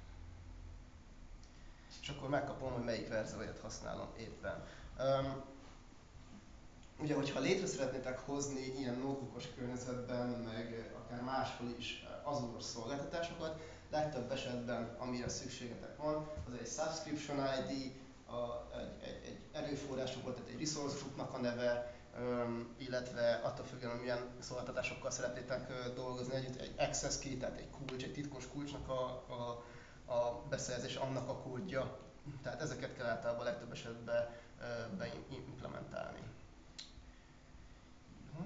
És akkor megkapom, hogy melyik verzióját használom éppen. Um, ugye, hogyha létre szeretnétek hozni ilyen notebookos környezetben, meg akár máshol is Azure-os szolgáltatásokat, legtöbb esetben, amire szükségetek van, az egy subscription i dé, a, egy, egy, egy erőforrásokból, tehát egy resource groupnak a neve, öm, illetve attól függően, hogy milyen szolgáltatásokkal szeretnétek ö, dolgozni együtt, egy access key, tehát egy kulcs, egy titkos kulcsnak a, a, a beszerzés, annak a kódja. Tehát ezeket kell általában a legtöbb esetben ö, beimplementálni. Hm.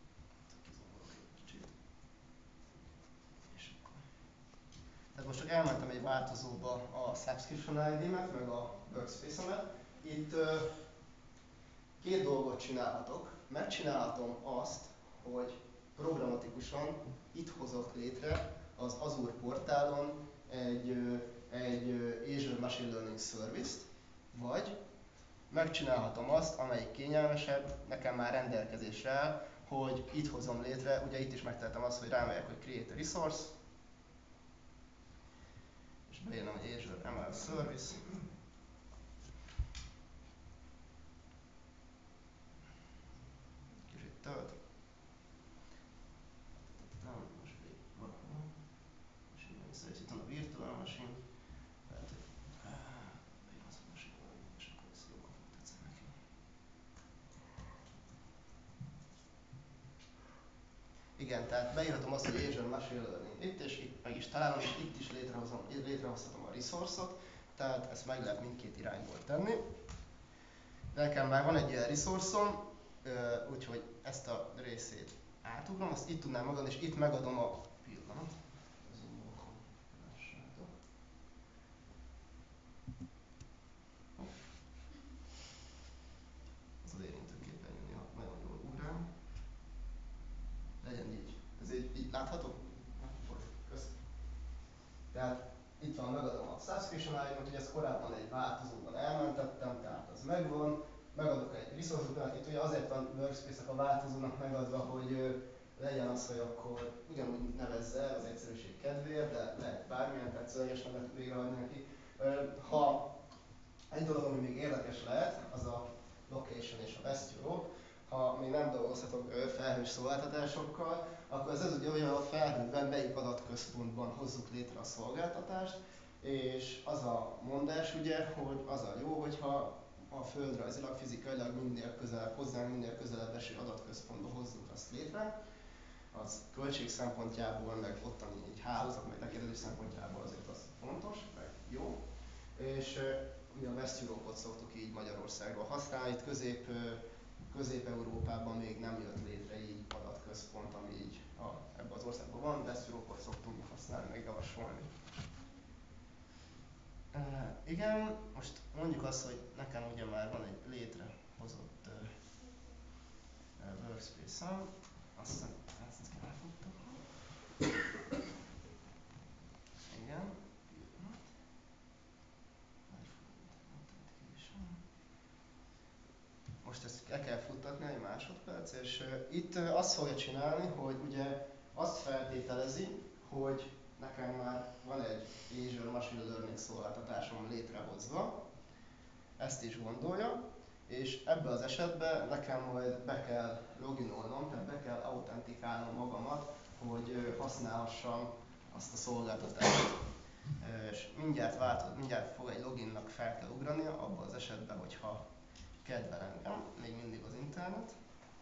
Tehát most csak elmentem egy változóba a subscription i dé-met, meg a workspace-emet. Itt ö, két dolgot csinálhatok. Megcsinálhatom azt, hogy programatikusan itt hozok létre az Azure portálon egy, ö, egy ö, Azure Machine Learning Service-t, vagy megcsinálhatom azt, amelyik kényelmesebb, nekem már rendelkezésre áll, hogy itt hozom létre, ugye itt is megtehetem azt, hogy rámegyek, hogy Create a Resource, és beírnom, hogy Azure em el Service, kicsit tölt, nem, most még valahol, machine learning service, itt van a virtual machine, lehet, hogy beírom azt a machine learning, és akkor ez jókor fog tetszeni neki. Igen, tehát beírhatom azt, hogy Azure Machine Learning itt, és itt meg is találom, és itt is létrehozom, létrehozhatom a resource-ot, tehát ezt meg lehet mindkét irányból tenni. Nekem már van egy ilyen resource-om, úgyhogy ezt a részét átugrom, azt itt tudnám megadni, és itt megadom a pillanat. Az az érintőképernyőn néha nagyon jól ugrál. Legyen így. Ez így, így látható? Kösz. Tehát itt van, megadom a subscription i dé-t, hogy ezt korábban egy változóban elmentettem, tehát az megvan. Megadok egy resource-ot, itt ugye azért van workspace-ek a változónak megadva, hogy ö, legyen az, hogy akkor ugyanúgy nevezze el az egyszerűség kedvéért, de lehet bármilyen tetszőleges nevet végrehajtni neki. Ö, ha egy dolog, ami még érdekes lehet, az a location és a West Europe. Ha még nem dolgozhatok felhős szolgáltatásokkal, akkor ez az ugye olyan, a felhőben melyik adatközpontban hozzuk létre a szolgáltatást, és az a mondás ugye, hogy az a jó, hogyha a földrajzilag, fizikailag minél közelebb, hozzánk minél közelebb eső adatközpontba hozzuk azt létre. Az költség szempontjából, meg ottani egy hálózat, meg lekérdezés szempontjából azért az fontos, meg jó. És mi a West Europe-ot szoktuk így Magyarországról használni, itt közép, Közép-Európában még nem jött létre így adatközpont, ami így a, ebben az országban van, West Europe-ot szoktunk használni, meg javasolni. Uh, igen, most mondjuk azt, hogy nekem ugye már van egy létrehozott uh, uh, workspace-em, aztán ezt kell elfuttatni. Igen. Most ezt el kell futtatni egy másodperc, és uh, itt uh, azt fogja csinálni, hogy ugye azt feltételezi, hogy nekem már van egy Azure Machine Learning szolgáltatásom létrehozva, ezt is gondolja, és ebben az esetben nekem majd be kell loginolnom, tehát be kell autentikálnom magamat, hogy uh, használhassam azt a szolgáltatást. Uh, és mindjárt, változ, mindjárt fog egy loginnak fel kell ugrania, abban az esetben, hogyha kedvel engem, még mindig az internet.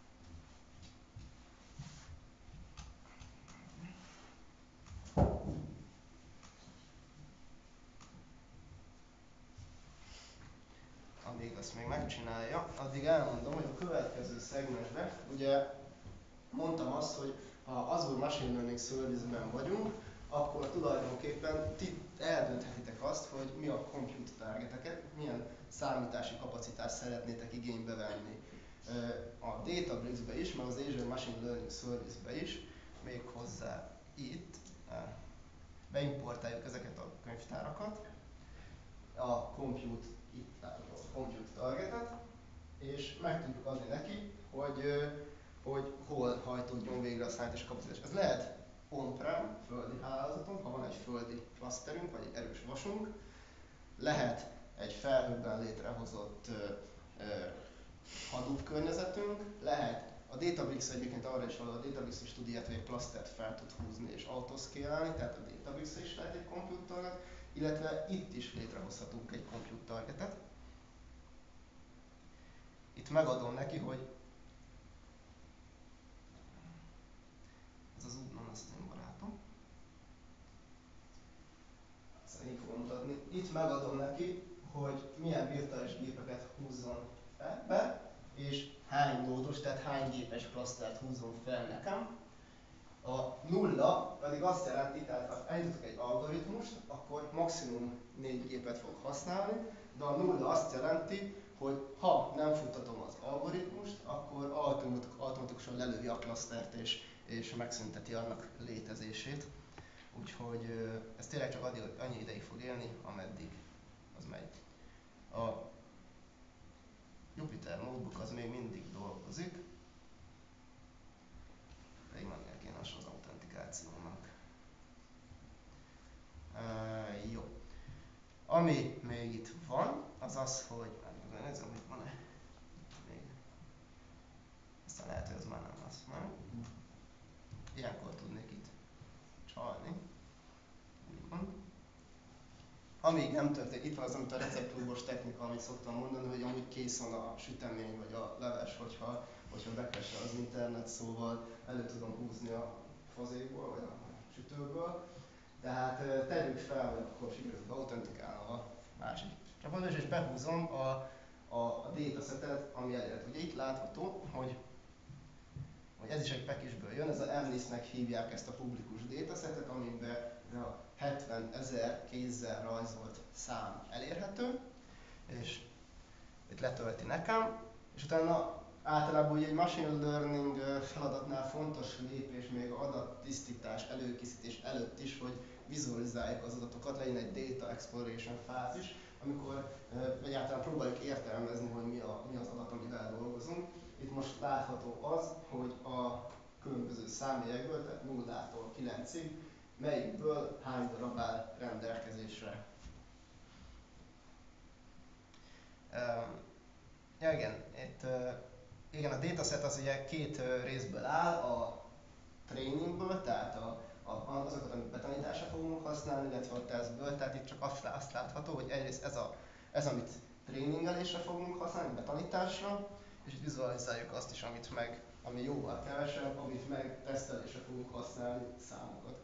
Amíg azt még megcsinálja, addig elmondom, hogy a következő szegmensben, ugye mondtam azt, hogy ha Azure Machine Learning Service-ben vagyunk, akkor tulajdonképpen ti eldönthetitek azt, hogy mi a compute targeteket, milyen számítási kapacitást szeretnétek igénybe venni. A Databricks-be is, meg az Azure Machine Learning Service-be is, méghozzá itt beimportáljuk ezeket a könyvtárakat, a compute, itt látható a compute targetet, és meg tudjuk adni neki, hogy, hogy hol hajtódjon végre a számítási kapacitás. Ez lehet on-prem, földi hálózaton, ha van egy földi clusterünk, vagy egy erős vasunk, lehet egy felhőben létrehozott uh, uh, Hadoop környezetünk, lehet, a Databricks egyébként arra is való, a Databricks is tud ilyet, hogy egy klasztert fel tud húzni és autoszkálálni, tehát a Databricks is lehet egy compute target, illetve itt is létrehozhatunk egy compute targetet. Itt megadom neki, hogy ez az útnon az én barátom. Ezt így fogom mutatni. Itt megadom neki, hogy milyen virtuális gépeket húzzon fel be, és hány nódos, tehát hány gépes klasztert húzzon fel nekem. A nulla pedig azt jelenti, tehát ha elindítok egy algoritmust, akkor maximum négy gépet fog használni, de a nulla azt jelenti, hogy ha nem futtatom az algoritmust, akkor automatikusan lelövi a klasztert és, és megszünteti annak létezését. Úgyhogy ez tényleg csak annyi ideig fog élni, ameddig az megy. A Jupyter Notebook az még mindig dolgozik, pedig mennie kéne az autentikációnak. Uh, jó. Ami még itt van, az az, hogy meg nézem, hogy van-e még. Aztán lehet, hogy az már nem lesz, nem? Ilyenkor tudnék itt csalni. Úgymond. Amíg nem történik, itt van az, amit a receptúrbos technika, amit szoktam mondani, hogy amúgy kész van a sütemény vagy a leves, hogyha, hogyha bekeresse az internet, szóval elő tudom húzni a fazékból vagy a sütőből. Tehát tegyük fel, hogy akkor sikerült autentikálnom a másik csapatos, és behúzom a, a, a datasetet, ami elérhető. Ugye itt látható, hogy, hogy ez is egy package-ből jön, ez a mlist-nek hívják ezt a publikus datasetet, amiben a hetven ezer kézzel rajzolt szám elérhető, és itt letölti nekem, és utána általában ugye egy machine learning feladatnál fontos lépés még adattisztítás, előkészítés előtt is, hogy vizualizáljuk az adatokat, legyen egy data exploration fázis, amikor egyáltalán próbáljuk értelmezni, hogy mi, a, mi az adat, amivel dolgozunk. Itt most látható az, hogy a különböző számjegyekből, tehát nullától kilencig, melyikből hány darab áll rendelkezésre. Um, ja igen, itt, uh, igen, a dataset az ugye két uh, részből áll, a trainingből, tehát a, a, azokat, amit betanításra fogunk használni, illetve a tesztből, tehát itt csak azt, azt látható, hogy egyrészt ez, a, ez amit tréningelésre fogunk használni, betanításra, és itt vizualizáljuk azt is, amit meg, ami jóval kevesebb, amit meg tesztelésre fogunk használni, számokat.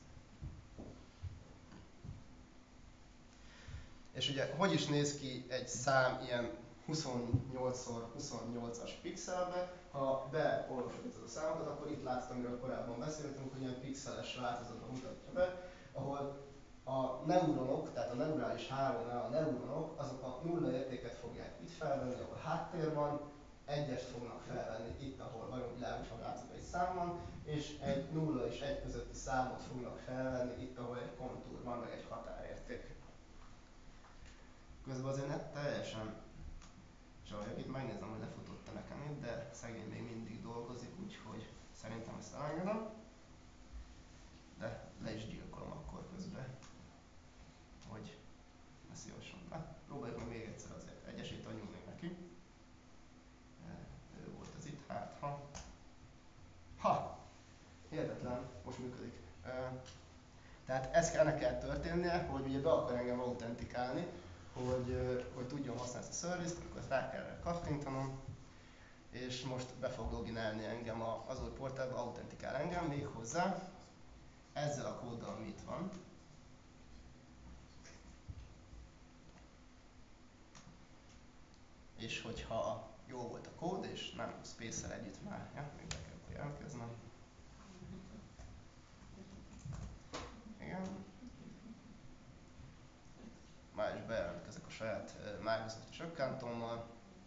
És ugye, hogy is néz ki egy szám ilyen huszonnyolc szor huszonnyolcas pixelbe, ha beolvasod ezeket a számokat, akkor itt látod, amiről korábban beszéltünk, hogy ilyen pixeles változatban mutatja be, ahol a neuronok, tehát a neurális hálónál a neuronok, azok a nulla értéket fogják itt felvenni, ahol háttér van, egyest fognak felvenni itt, ahol nagyon világosan látszik, egy szám van, és egy nulla és egy közötti számot fognak felvenni itt, ahol egy kontúr van, meg egy határérték. Közben azért ne teljesen csaljak, itt megnézem, hogy lefutotta nekem itt, de szegény még mindig dolgozik, úgyhogy szerintem ezt elengedem. De le is gyilkolom akkor közben, hogy ne szívesen. Hát próbáljuk meg még egyszer azért, egy esélyt adjunk még neki. Ő volt ez itt, hát ha. Ha! Hihetetlen, most működik. Tehát ez ennek kell történnie, hogy ugye be akar engem autentikálni, hogy, hogy tudjon használni ezt a service-t, akkor rá kell kattintanom, és most be fog loginálni engem az új portálba, autentikál engem még hozzá, ezzel a kóddal, ami itt van. És hogyha jó volt a kód, és nem space-el együtt már, ja, még be kell jelentkeznem. Igen. Már is bejelentkezek a saját uh, Microsoft accountommal.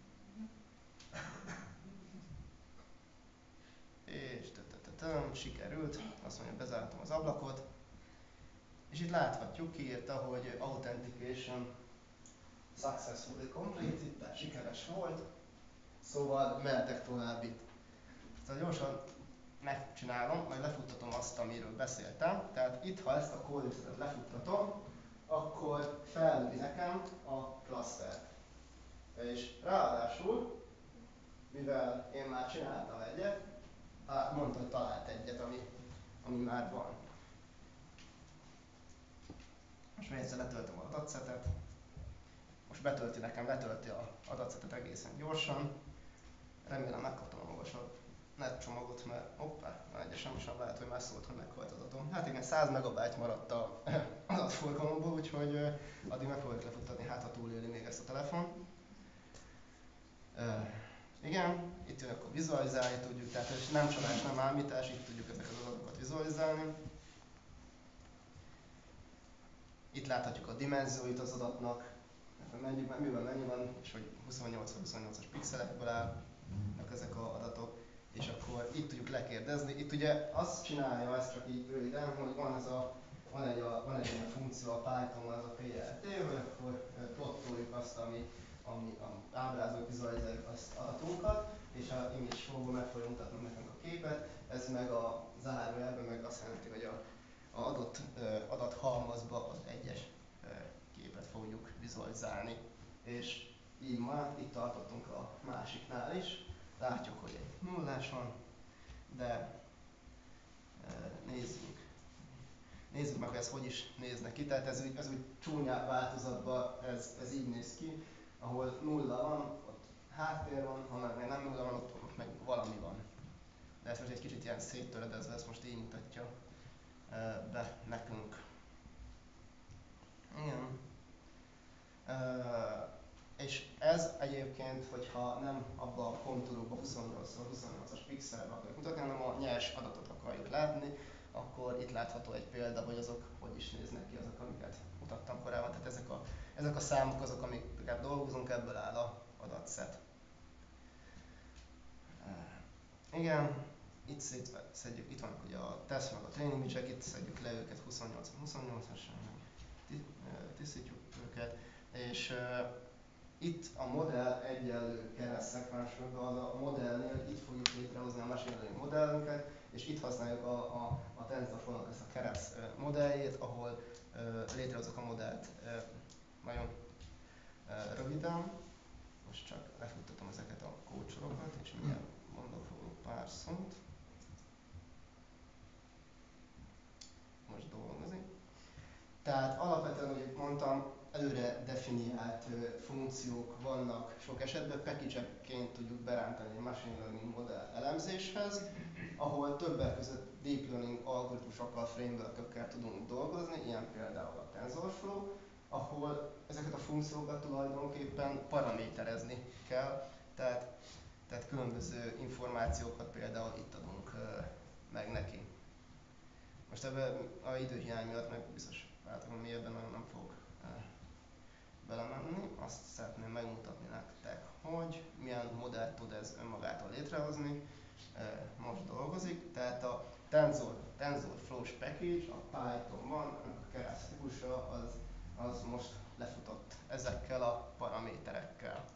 És tetetetem, sikerült, azt mondja, bezártam az ablakot. És itt láthatjuk, kiírta, hogy Authentication successfully completed, tehát sikeres volt. Szóval mehetek tovább itt. Szóval gyorsan megcsinálom, majd lefuttatom azt, amiről beszéltem. Tehát itt, ha ezt a kódexetet lefuttatom, akkor felüli nekem a klasztert. És ráadásul, mivel mivel én már csináltam egyet, mondta, hogy talált egyet, ami, ami már van. Most még egyszer letöltöm az adatszetet. Most betölti nekem, letölti az adatszetet egészen gyorsan. Remélem megkaptam a magasabb net csomagot, mert hoppá, egyesen sem lehet, hogy már szólt, hogy meghalt az adatom. Hát igen, száz megabyte maradt a adatforgalomból, úgyhogy addig meg fogok lefuttatni, hát ha túléli még ezt a telefon. Uh, igen, itt jön akkor vizualizálni tudjuk, tehát ez nem csalás, nem ámítás, itt tudjuk ezeket az adatokat vizualizálni. Itt láthatjuk a dimenzióit az adatnak, mennyiben, mivel mennyi van, és hogy huszonnyolc huszonnyolcas pixelekből állnak ezek az adatok, és akkor itt tudjuk lekérdezni. Itt ugye azt csinálja, ezt csak így röviden, hogy van, ez a, van, egy, a, van egy ilyen funkció a Pythonban, az a pé el té, hogy akkor plottoljuk azt, ami, ami, ami ábrázoljuk, vizualizáljuk az adatunkat, és a image flow-ból meg fogja mutatni nekünk a képet, ez meg a zárójelben meg azt jelenti, hogy a, a adott uh, adathalmazba az egyes uh, képet fogjuk vizualizálni. És így már itt tartottunk a másiknál is. Látjuk, hogy egy nullás van, de uh, nézzük. Nézzük meg, hogy ez hogy is nézne ki. Tehát ez úgy, ez úgy csúnyább változatban ez, ez így néz ki, ahol nulla van, ott háttér van, ha meg nem nulla van, ott, ott meg valami van. De ez most egy kicsit ilyen széttöredezve, ezt most így mutatja uh, be nekünk. Igen. Uh, és ez egyébként, hogyha nem abba a kontúrokba huszonnyolc huszonnyolcas pixelbe akarjuk mutatni, hanem a nyers adatot akarjuk látni, akkor itt látható egy példa, hogy azok hogy is néznek ki, azok, amiket mutattam korábban. Tehát ezek a, ezek a számok azok, amiket dolgozunk, ebből áll a adatszet. Uh, igen, itt szedjük, itt vannak ugye a test meg a training image-ek, itt szedjük le őket huszonnyolc huszonnyolcasan, tisztítjuk őket, és uh, itt a modell egyenlő keresztszekvensről, az a modellnél itt fogjuk létrehozni a machine learning modellünket, és itt használjuk a, a, a TensorFlow-nak ezt a kereszt modelljét, ahol uh, létrehozok a modellt uh, nagyon uh, röviden. Most csak lefuttatom ezeket a kódsorokat, és mindjárt mondok róluk pár szót. Most dolgozik. Tehát alapvetően, ahogy mondtam, előre definiált uh, funkciók vannak sok esetben, package-ekként tudjuk berántani egy machine learning modell elemzéshez, ahol többek között deep learning algoritmusokkal, framework-ökkel tudunk dolgozni, ilyen például a TensorFlow, ahol ezeket a funkciókat tulajdonképpen paraméterezni kell, tehát, tehát különböző információkat például itt adunk uh, meg neki. Most ebben a időhiány miatt meg biztos látom, hogy mélyebben nagyon nem fogok e, belemenni. Azt szeretném megmutatni nektek, hogy milyen modellt tud ez önmagától létrehozni. E, most dolgozik, tehát a Tensor, TensorFlow package, a Pythonban, a kereszt típusa, az, az most lefutott ezekkel a paraméterekkel.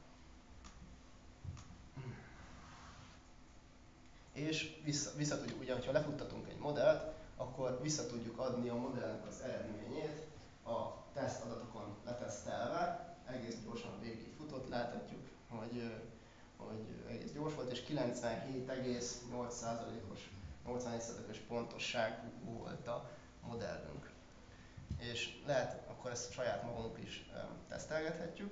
És vissza, vissza tudjuk, ugye, hogyha lefuttatunk egy modellt, akkor vissza tudjuk adni a modellnek az eredményét a teszt adatokon letesztelve, egész gyorsan végig futott, láthatjuk, hogy, hogy egész gyors volt, és kilencvenhét egész nyolc százalékos, nyolcvannégy százalékos pontosságú volt a modellünk. És lehet, akkor ezt saját magunk is tesztelgethetjük.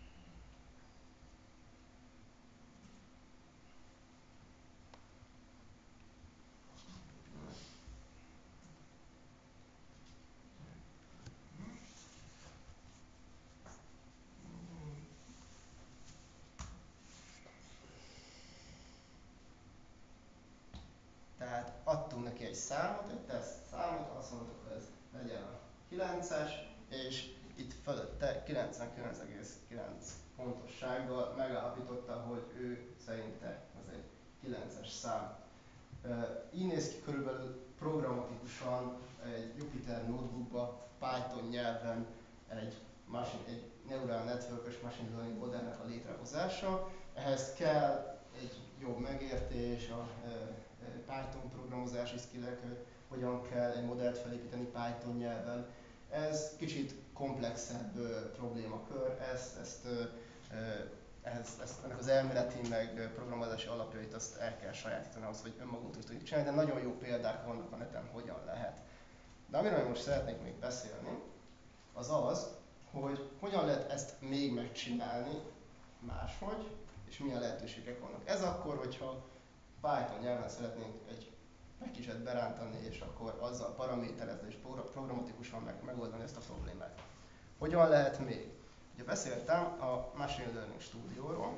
Tehát adtunk neki egy számot, egy teszt számot, azt mondtuk, hogy ez legyen a kilences, és itt fölötte kilencvenkilenc egész kilenc pontossággal megállapította, hogy ő szerinte ez egy kilences szám. Így néz ki körülbelül programatikusan egy Jupyter notebookba, Python nyelven egy, machine, egy neural network-ös machine learning modellnek a létrehozása. Ehhez kell egy jobb megértés, a Python programozási skillek, hogyan kell egy modellt felépíteni Python nyelven. Ez kicsit komplexebb problémakör, ezt, ezt ehhez, ezt, ennek az elméleti, meg programozási alapjait azt el kell sajátítani ahhoz, hogy önmagunk is tudjuk csinálni, de nagyon jó példák vannak a neten, hogyan lehet. De amiről most szeretnék még beszélni, az az, hogy hogyan lehet ezt még megcsinálni máshogy, és milyen lehetőségek vannak. Ez akkor, hogyha Python nyelven szeretnénk egy package-et berántani, és akkor azzal paraméterezni és programatikusan meg, megoldani ezt a problémát. Hogyan lehet még? Ugye beszéltem a Machine Learning Studio-ról,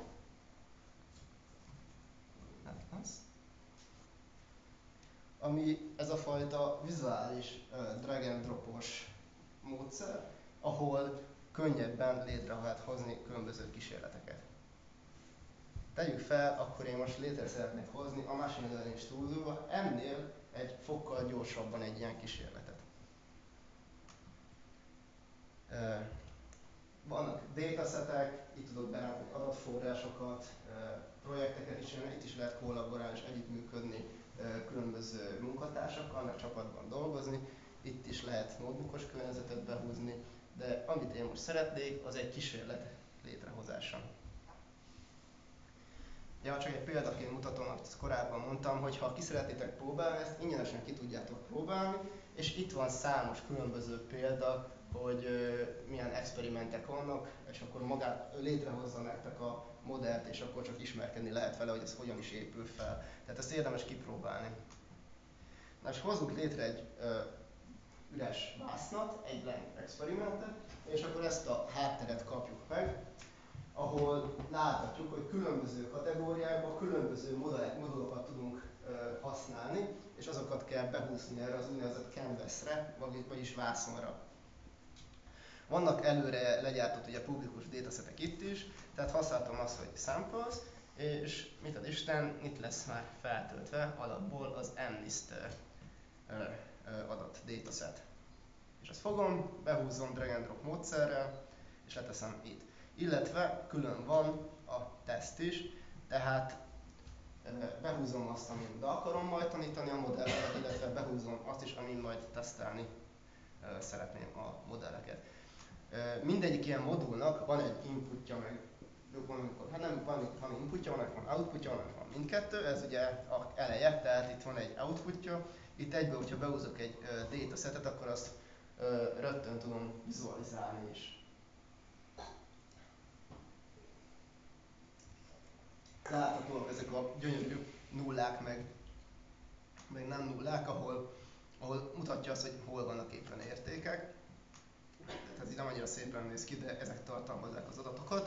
ami ez a fajta vizuális uh, drag and drop-os módszer, ahol könnyebben létre lehet hozni különböző kísérleteket. Tegyük fel, akkor én most létre szeretnék hozni a Machine Learning Studio-ba ennél egy fokkal gyorsabban egy ilyen kísérletet. Uh, vannak datasetek, itt tudok berántani adatforrásokat, uh, projekteket is, itt is lehet kollaborálni és együttműködni uh, különböző munkatársakkal, meg csapatban dolgozni. Itt is lehet notebookos környezetet behúzni, de amit én most szeretnék, az egy kísérlet létrehozása. Ja, csak egy példaként mutatom, amit korábban mondtam, hogy ha ki szeretnétek próbálni, ezt ingyenesen ki tudjátok próbálni, és itt van számos különböző példa, hogy uh, milyen experimentek vannak, és akkor magát létrehozza nektek a modellt, és akkor csak ismerkedni lehet vele, hogy ez hogyan is épül fel. Tehát ezt érdemes kipróbálni. Na és hozzunk létre egy uh, üres vásznat, egy blank experimentet, és akkor ezt a hátteret kapjuk meg, ahol láthatjuk, hogy különböző kategóriákban különböző modulokat tudunk uh, használni, és azokat kell behúzni erre az úgynevezett canvasre, vagyis vászonra. Vannak előre legyártott ugye publikus datasetek itt is, tehát használtam azt, hogy samples, és mit ad Isten, itt lesz már feltöltve alapból az mnist uh, uh, adat dataset. És azt fogom, behúzom drag and drop módszerrel, és leteszem itt. Illetve külön van a teszt is, tehát behúzom azt, amin be akarom majd tanítani a modelleket, illetve behúzom azt is, amin majd tesztelni szeretném a modelleket. Mindegyik ilyen modulnak van egy inputja, meg van, amikor, hát nem van, van inputja, van, van outputja, van, van mindkettő, ez ugye a eleje, tehát itt van egy outputja, itt egyből, hogyha behúzok egy uh, datasetet, akkor azt uh, rögtön tudom vizualizálni is. Láthatóak ezek a gyönyörű nullák, meg, meg nem nullák, ahol, ahol mutatja azt, hogy hol vannak éppen értékek. Tehát ez így nem annyira szépen néz ki, de ezek tartalmazzák az adatokat.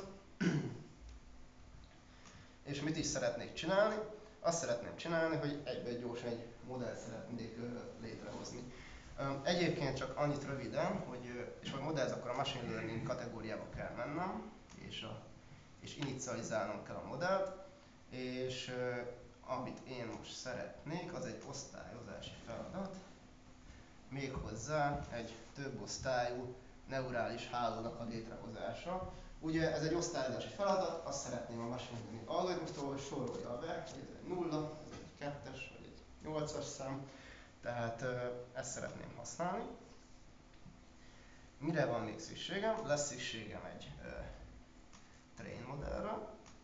És mit is szeretnék csinálni? Azt szeretném csinálni, hogy egyből gyorsan egy modellt szeretnék létrehozni. Egyébként csak annyit röviden, hogy és hogy modell, akkor a machine learning kategóriába kell mennem, és, a, és inicializálnom kell a modellt, és amit én most szeretnék, az egy osztályozási feladat, méghozzá egy több osztályú neurális hálónak a létrehozása. Ugye ez egy osztályozási feladat, azt szeretném a machine learning algoritmustól, hogy sorolja be, hogy ez egy nulla, ez egy kettes, vagy egy nyolcas szám, tehát ezt szeretném használni. Mire van még szükségem? Lesz szükségem egy uh, train modellre,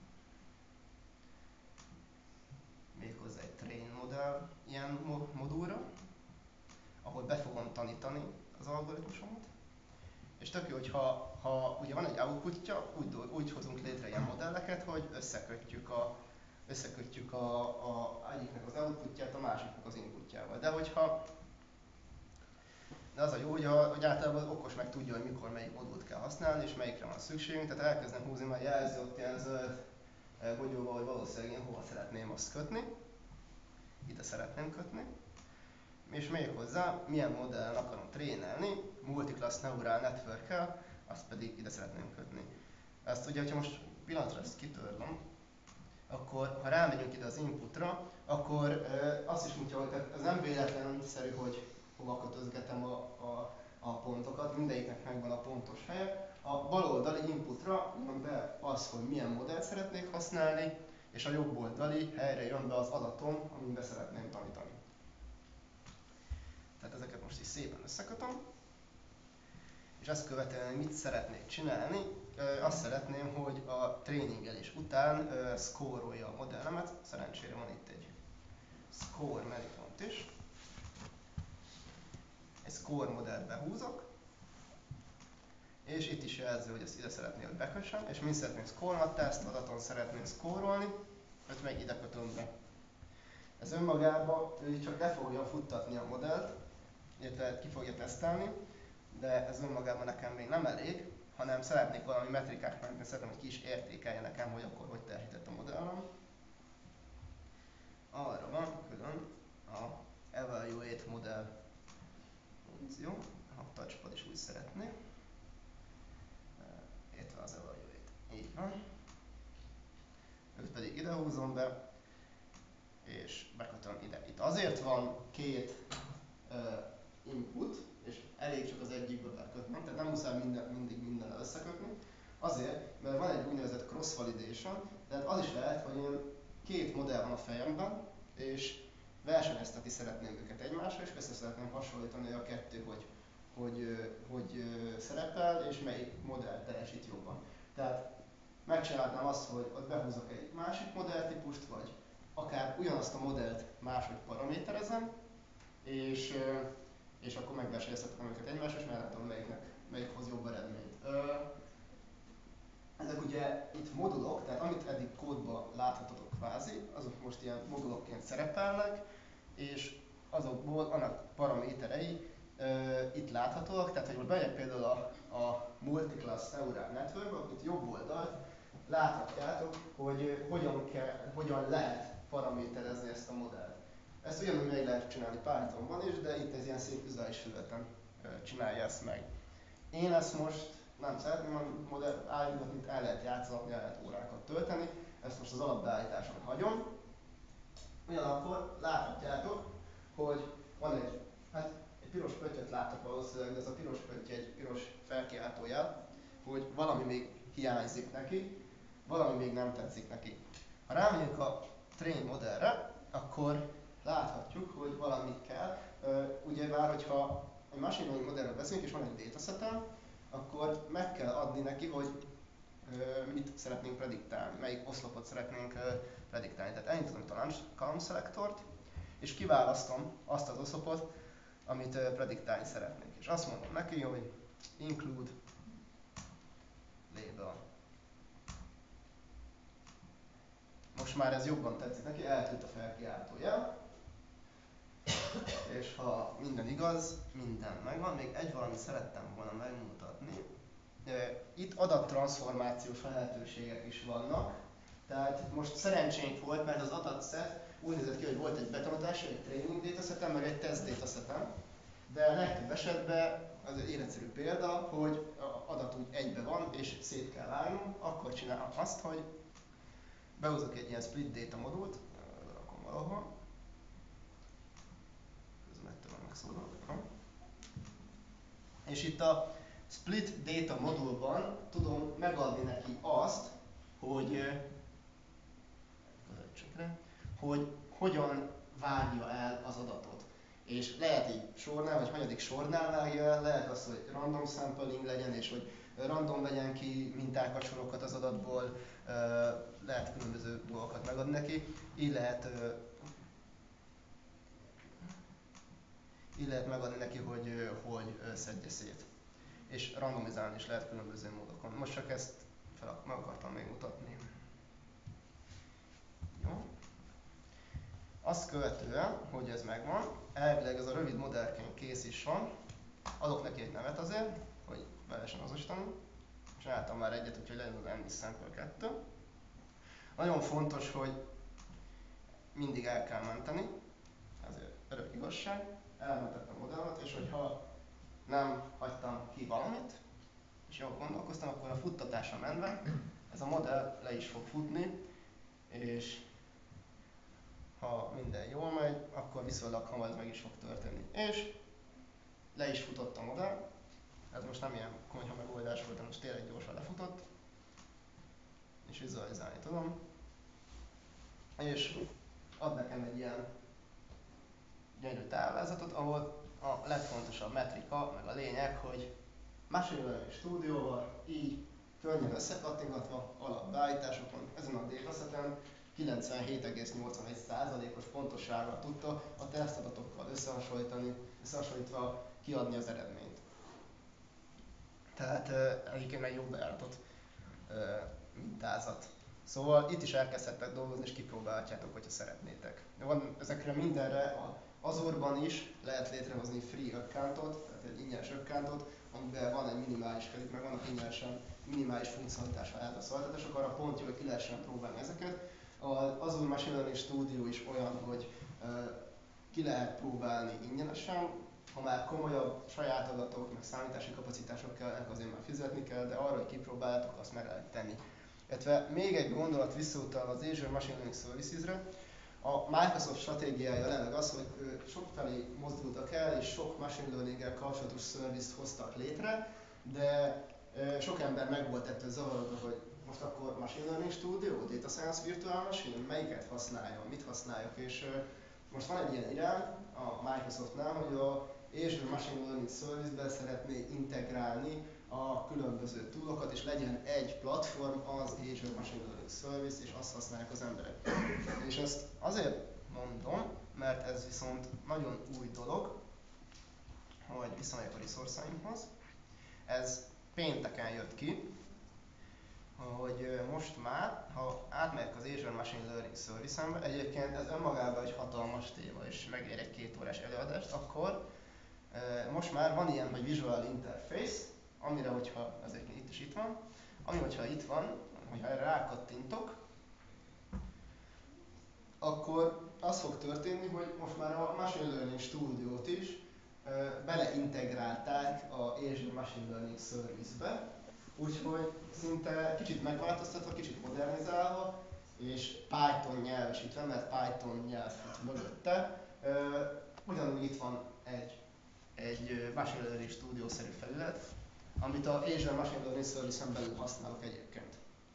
méghozzá egy train modell ilyen modulra, ahol be fogom tanítani az algoritmusomat. És tök jó, hogyha ha ugye van egy outputja, úgy, úgy hozunk létre ilyen modelleket, hogy összekötjük a összekötjük a, a egyiknek az outputját a másiknak az inputjával. De hogyha de az a jó, hogy, a, hogy általában az okos meg tudja, hogy mikor melyik modult kell használni, és melyikre van szükségünk, tehát elkezdem húzni, majd jelzi ott ilyen zöld bogyóval, hogy valószínűleg én hova szeretném azt kötni. Ide szeretném kötni. És még hozzá, milyen modellen akarom trénelni, multiclass neural network-kel, azt pedig ide szeretném kötni. Ezt ugye, ha most pillanatra ezt kitörlöm, akkor ha rámegyünk ide az inputra, akkor e, azt is mutatja, hogy ez nem véletlenszerű, hogy hova kötözgetem a, a, a pontokat, mindegyiknek megvan a pontos helye. A baloldali inputra jön be az, hogy milyen modellt szeretnék használni, és a jobb oldali helyre jön be az adatom, amin be szeretném tanítani. Tehát ezeket most is szépen összekötöm. És ezt követően mit szeretnék csinálni? Azt szeretném, hogy a tréningelés után szkórolja a modellemet. Szerencsére van itt egy score menüpont is. Egy score modellt behúzok, és itt is jelzi, hogy ezt ide szeretném, hogy bekössem, és mind szeretném szkórolni, teszt adaton szeretném szkórolni, őt meg ide kötöm be. Ez önmagában ő csak le fogja futtatni a modellt, illetve ki fogja tesztelni, de ez önmagában nekem még nem elég, hanem szeretnék valami metrikát menteni, szeretném, hogy ki is értékelje nekem, hogy akkor hogy teljesített a modellem. Arra van külön a Evaluate Model funkció, a touchpad is úgy szeretné. Itt van az Evaluate. Így van. Őt pedig ide húzom be, és bekötöm ide. Itt azért van két uh, input, és elég csak az egyikbe bekötnöm, tehát nem muszáj minden, mindig mindennel összekötni. Azért, mert van egy úgynevezett cross validation, tehát az is lehet, hogy én két modell van a fejemben, és versenyeztetni szeretném őket egymással, és össze szeretném hasonlítani a kettő, hogy hogy, hogy szerepel, és melyik modell teljesít jobban. Tehát megcsinálnám azt, hogy ott behúzok egy másik modelltípust, vagy akár ugyanazt a modellt máshogy paraméterezem, és, és akkor megversenyeztetem őket egymással, és meglátom, melyiknek, melyik hoz jobb eredményt. Ezek ugye itt modulok, tehát amit eddig kódban láthatatok kvázi, azok most ilyen modulokként szerepelnek, és azokból annak paraméterei uh, itt láthatóak, tehát hogy most bemegyek például a, a Multiclass Neural Network, akkor itt jobb oldalt láthatjátok, hogy uh, hogyan, kell, hogyan lehet paraméterezni ezt a modellt. Ezt ugyanúgy meg lehet csinálni Pythonban is, de itt ez ilyen szép vizuális felületen uh, csinálja ezt meg. Én ezt most nem szeretném a modell állítani, itt el lehet játszani, el lehet órákat tölteni, ezt most az alapbeállításon hagyom. Ugyanakkor láthatjátok, hogy van egy, hát egy piros pöttyöt láttok valószínűleg, de ez a piros pötty egy piros felkiáltójel, hogy valami még hiányzik neki, valami még nem tetszik neki. Ha rámegyünk a train modellre, akkor láthatjuk, hogy valamit kell. Ugye bár, hogyha egy machine learning modellről beszélünk, és van egy datasetem, akkor meg kell adni neki, hogy mit szeretnénk prediktálni, melyik oszlopot szeretnénk prediktálni. Tehát elindítom itt a column selektort, és kiválasztom azt az oszlopot, amit prediktálni szeretnénk. És azt mondom neki, hogy include label. Most már ez jobban tetszik neki, eltűnt a felkiáltója. És ha minden igaz, minden megvan, még egy valamit szerettem volna megmutatni. Itt adattranszformációs lehetőségek is vannak. Tehát most szerencsénk volt, mert az adatset úgy nézett ki, hogy volt egy betanítási, egy training datasetem, meg egy test datasetem. De legtöbb esetben az egy életszerű példa, hogy az adat úgy egybe van, és szét kell állnom, akkor csinálom azt, hogy behúzok egy ilyen split data modult, rakom valahol, közben ettől megszólalok. És itt a split data modulban tudom megadni neki azt, hogy, hogy hogyan vágja el az adatot. És lehet így sornál, vagy hanyadik sornál vágja el, lehet az, hogy random sampling legyen, és hogy random vegyen ki mintákat, sorokat az adatból, lehet különböző dolgokat megadni neki. Így lehet, így lehet megadni neki, hogy, hogy szedje szét. És randomizálni is lehet különböző módokon. Most csak ezt fel, meg akartam még mutatni. Jó. Azt követően, hogy ez megvan, elvileg ez a rövid modellként kész is van. Adok neki egy nevet azért, hogy be lehessen azonosítani. Csináltam már egyet, úgyhogy legyen az N sample kettő. Nagyon fontos, hogy mindig el kell menteni, ezért örök igazság. Elmentettem a modellet, és hogyha nem hagytam ki valamit, és jól gondolkoztam, akkor a futtatásra menve ez a modell le is fog futni, és ha minden jól megy, akkor viszonylag hamar ez meg is fog történni. És le is futott a modell, ez most nem ilyen konyha megoldás volt, de most tényleg gyorsan lefutott, és vizualizálni tudom. És ad nekem egy ilyen gyönyörű táblázatot, ahol a legfontosabb metrika, meg a lényeg, hogy Machine Learning Studio-val, így könnyen összekattingatva, alapbeállításokon, ezen a dataseten kilencvenhét egész nyolcvanegy százalékos pontossággal tudta a tesztadatokkal összehasonlítani, összehasonlítva kiadni az eredményt. Tehát uh, egyébként egy jó bejáratott uh, mintázat. Szóval itt is elkezdhettek dolgozni, és kipróbálhatjátok, hogyha szeretnétek. Van ezekre mindenre, az Azure-ban is lehet létrehozni free accountot, tehát egy ingyenes accountot, amiben van egy minimális kredit, meg vannak ingyenesen minimális funkcionalitással lehet a szolgáltatások, arra pont jó, hogy ki lehessen próbálni ezeket. Az Azure Machine Learning Studio is olyan, hogy uh, ki lehet próbálni ingyenesen, ha már komolyabb saját adatok, meg számítási kapacitások kellnek, azért már fizetni kell, de arra, hogy kipróbáljátok, azt meg lehet tenni. Illetve még egy gondolat visszautalva az Azure Machine Learning Services-re, a Microsoft stratégiája jelenleg az, hogy sokfelé mozdultak el, és sok machine learning-gel kapcsolatos service-t hoztak létre, de sok ember meg volt ettől zavarodva, hogy most akkor Machine Learning Studio, Data Science Virtual Machine, melyiket használjon, mit használjak, és most van egy ilyen irány a Microsoftnál, hogy a Azure Machine Learning Service-ben szeretné integrálni a különböző toolokat, és legyen egy platform, az Azure Machine Learning Service, és azt használják az emberek. És ezt azért mondom, mert ez viszont nagyon új dolog, hogy viszonylag a resourceaimhoz. Ez pénteken jött ki, hogy most már, ha átmegyek az Azure Machine Learning Service-embe, egyébként ez önmagában egy hatalmas téma, és megér egy két órás előadást, akkor most már van ilyen, hogy Visual Interface, amire, hogyha, azért itt is itt van, ami, hogyha itt van, hogyha erre rákattintok, akkor az fog történni, hogy most már a Machine Learning Studio-t is beleintegrálták a Azure Machine Learning Service-be, úgyhogy szinte kicsit megváltoztatva, kicsit modernizálva, és Python nyelvesítve, mert Python nyelv fut mögötte. Ugyanúgy itt van egy, egy Machine Learning Studio-szerű felület, amit a Azure Machine Learning Service-en belül használok egyébként.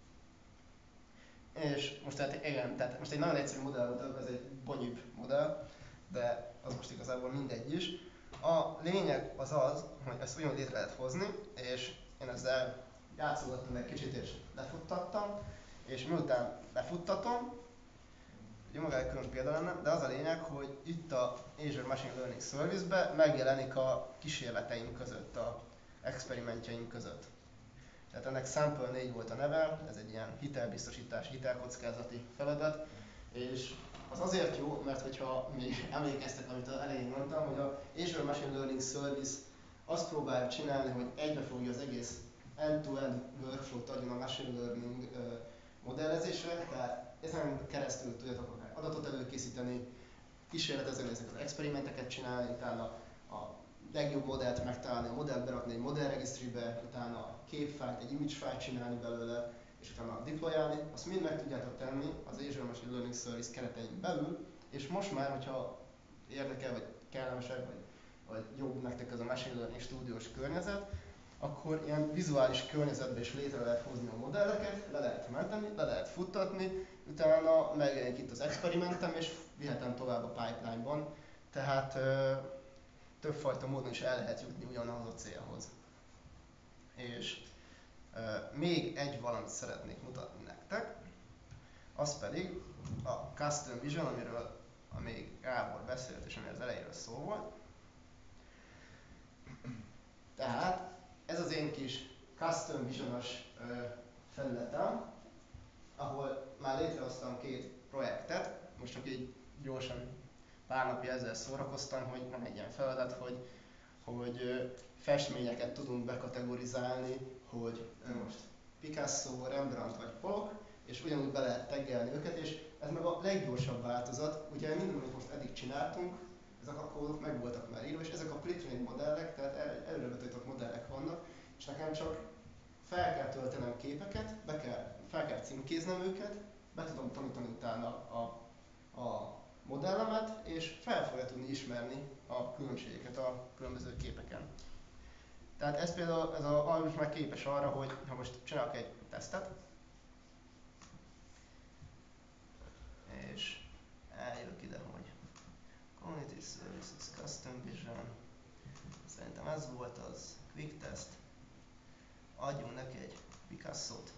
És most tehát igen, tehát most egy nagyon egyszerű modell volt, ez egy bonyűbb modell, de az most igazából mindegy is. A lényeg az az, hogy ezt ugyanúgy létre lehet hozni, és én ezzel játszogattam egy kicsit és lefuttattam, és miután lefuttatom, jó maga egy külön példa lenne, de az a lényeg, hogy itt a Azure Machine Learning Service-be megjelenik a kísérleteim között, a experimentjeim között. Tehát ennek Sample négy volt a neve, ez egy ilyen hitelbiztosítási, hitelkockázati feladat, és az azért jó, mert hogyha még emlékeztek, amit az elején mondtam, hogy a Azure Machine Learning Service azt próbálja csinálni, hogy egybe fogja az egész end-to-end workflow-t adjon a machine learning uh, modellezésre, tehát ezen keresztül tudjatok akár adatot előkészíteni, kísérletezni ezeket az experimenteket csinálni, utána a legjobb modellt megtalálni, a modellt berakni egy modell registrybe, utána a képfájlt, egy image fájlt csinálni belőle, és utána deployálni, azt mind meg tudjátok tenni az Azure Machine Learning Service keretein belül, és most már, hogyha érdekel, vagy kellemesebb, vagy, vagy jobb nektek ez a Machine Learning Studiós környezet, akkor ilyen vizuális környezetben is létre lehet hozni a modelleket, le lehet menteni, le lehet futtatni, utána megjelenik itt az experimentem, és vihetem tovább a pipeline-ban. Tehát ö, többfajta módon is el lehet jutni ugyanaz a célhoz. És ö, még egy valamit szeretnék mutatni nektek, az pedig a Custom Vision, amiről még Gábor beszélt, és ami az elejéről szó volt. Tehát ez az én kis Custom Vision-os felületem, ahol már létrehoztam két projektet, most csak így gyorsan pár napja ezzel szórakoztam, hogy van egy ilyen feladat, hogy, hogy festményeket tudunk bekategorizálni, hogy most Picasso, Rembrandt vagy Pollock, és ugyanúgy be lehet taggelni őket, és ez meg a leggyorsabb változat. Ugye minden, amit most eddig csináltunk, ezek a kódok meg voltak már írva, és ezek a pre-trained modellek, tehát előrebetöltött modellek vannak, és nekem csak fel kell töltenem képeket, be kell, fel kell címkéznem őket, be tudom tanítani utána a, a modellemet, és fel fogja tudni ismerni a különbségeket a különböző képeken. Tehát ez például, ez a algoritmus már képes arra, hogy ha most csinálok egy tesztet, és eljövök ide, hogy Community Services Custom Vision, szerintem ez volt az Quick Test, adjunk neki egy Picasso-t.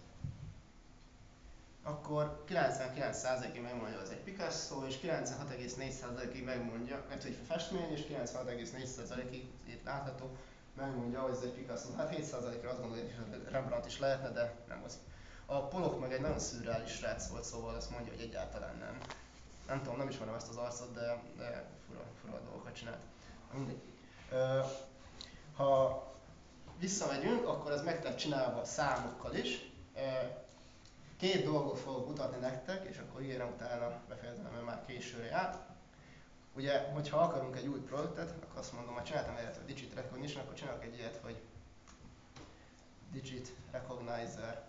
Akkor kilencvenkilenc százalékig megmondja, hogy ez egy Picasso, és kilencvenhat egész négy százalékig megmondja, mert hogy festmény, és kilencvenhat egész négy százalékig itt látható, megmondja, hogy ez egy Picasso. Hát hét százalékra azt gondolja, hogy Rembrandt is lehetne, de nem az. A Pollock meg egy nagyon szürreális srác volt, szóval azt mondja, hogy egyáltalán nem. Nem tudom, nem ismerem ezt az arcot, de, de fura, fura dolgokat csinált. Mindegy. Ö, ha visszamegyünk, akkor ez meg lett csinálva számokkal is. Két dolgot fogok mutatni nektek, és akkor ígérem utána befejezem, mert már későre jár. Ugye, hogyha akarunk egy új projektet, akkor azt mondom, hogy csináltam egyet, hogy Digit Recognition, akkor csinálok egy ilyet, hogy Digit Recognizer.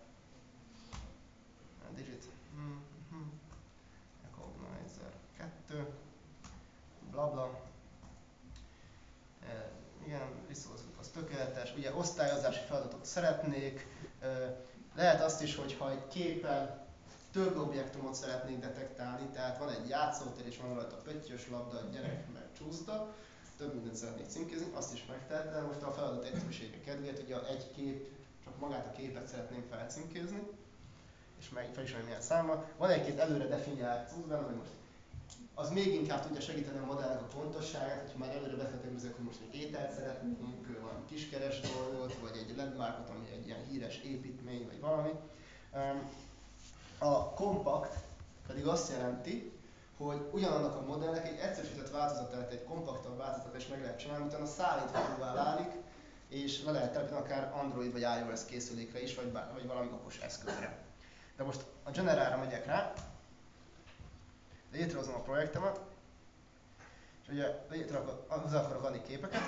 Digit mm-hmm. Recognizer kettő. Blabla. E, igen, resource az tökéletes. Ugye osztályozási feladatot szeretnék. E, lehet azt is, hogyha egy képen több objektumot szeretnék detektálni, tehát van egy játszótér és van rajta pöttyös labda, gyerek meg csúszda, több mindent szeretnék címkézni, azt is megtehetem. Most a feladat egyszerűsége kedvéért, ugye egy kép, csak magát a képet szeretném felcímkézni, és meg felismerni milyen számmal. Van egy-két előre definiált cucc benne, hogy most az még inkább tudja segíteni a modellnek a pontosságát, hogyha már előre beszéltünk, hogy most egy ételt szeretnénk, valami kiskeres dolgot, vagy egy landmarkot, ami egy ilyen híres építmény, vagy valami. A kompakt pedig azt jelenti, hogy ugyanannak a modellnek egy egyszerűsített változatát, egy kompaktabb változatát is meg lehet csinálni, utána szállíthatóvá válik, és le lehet telepíteni akár Android vagy iOS készülékre is, vagy, vagy valami okos eszközre. De most a Generálra megyek rá, létrehozom a projektemet, és ugye létre akar, hozzá akarok adni képeket,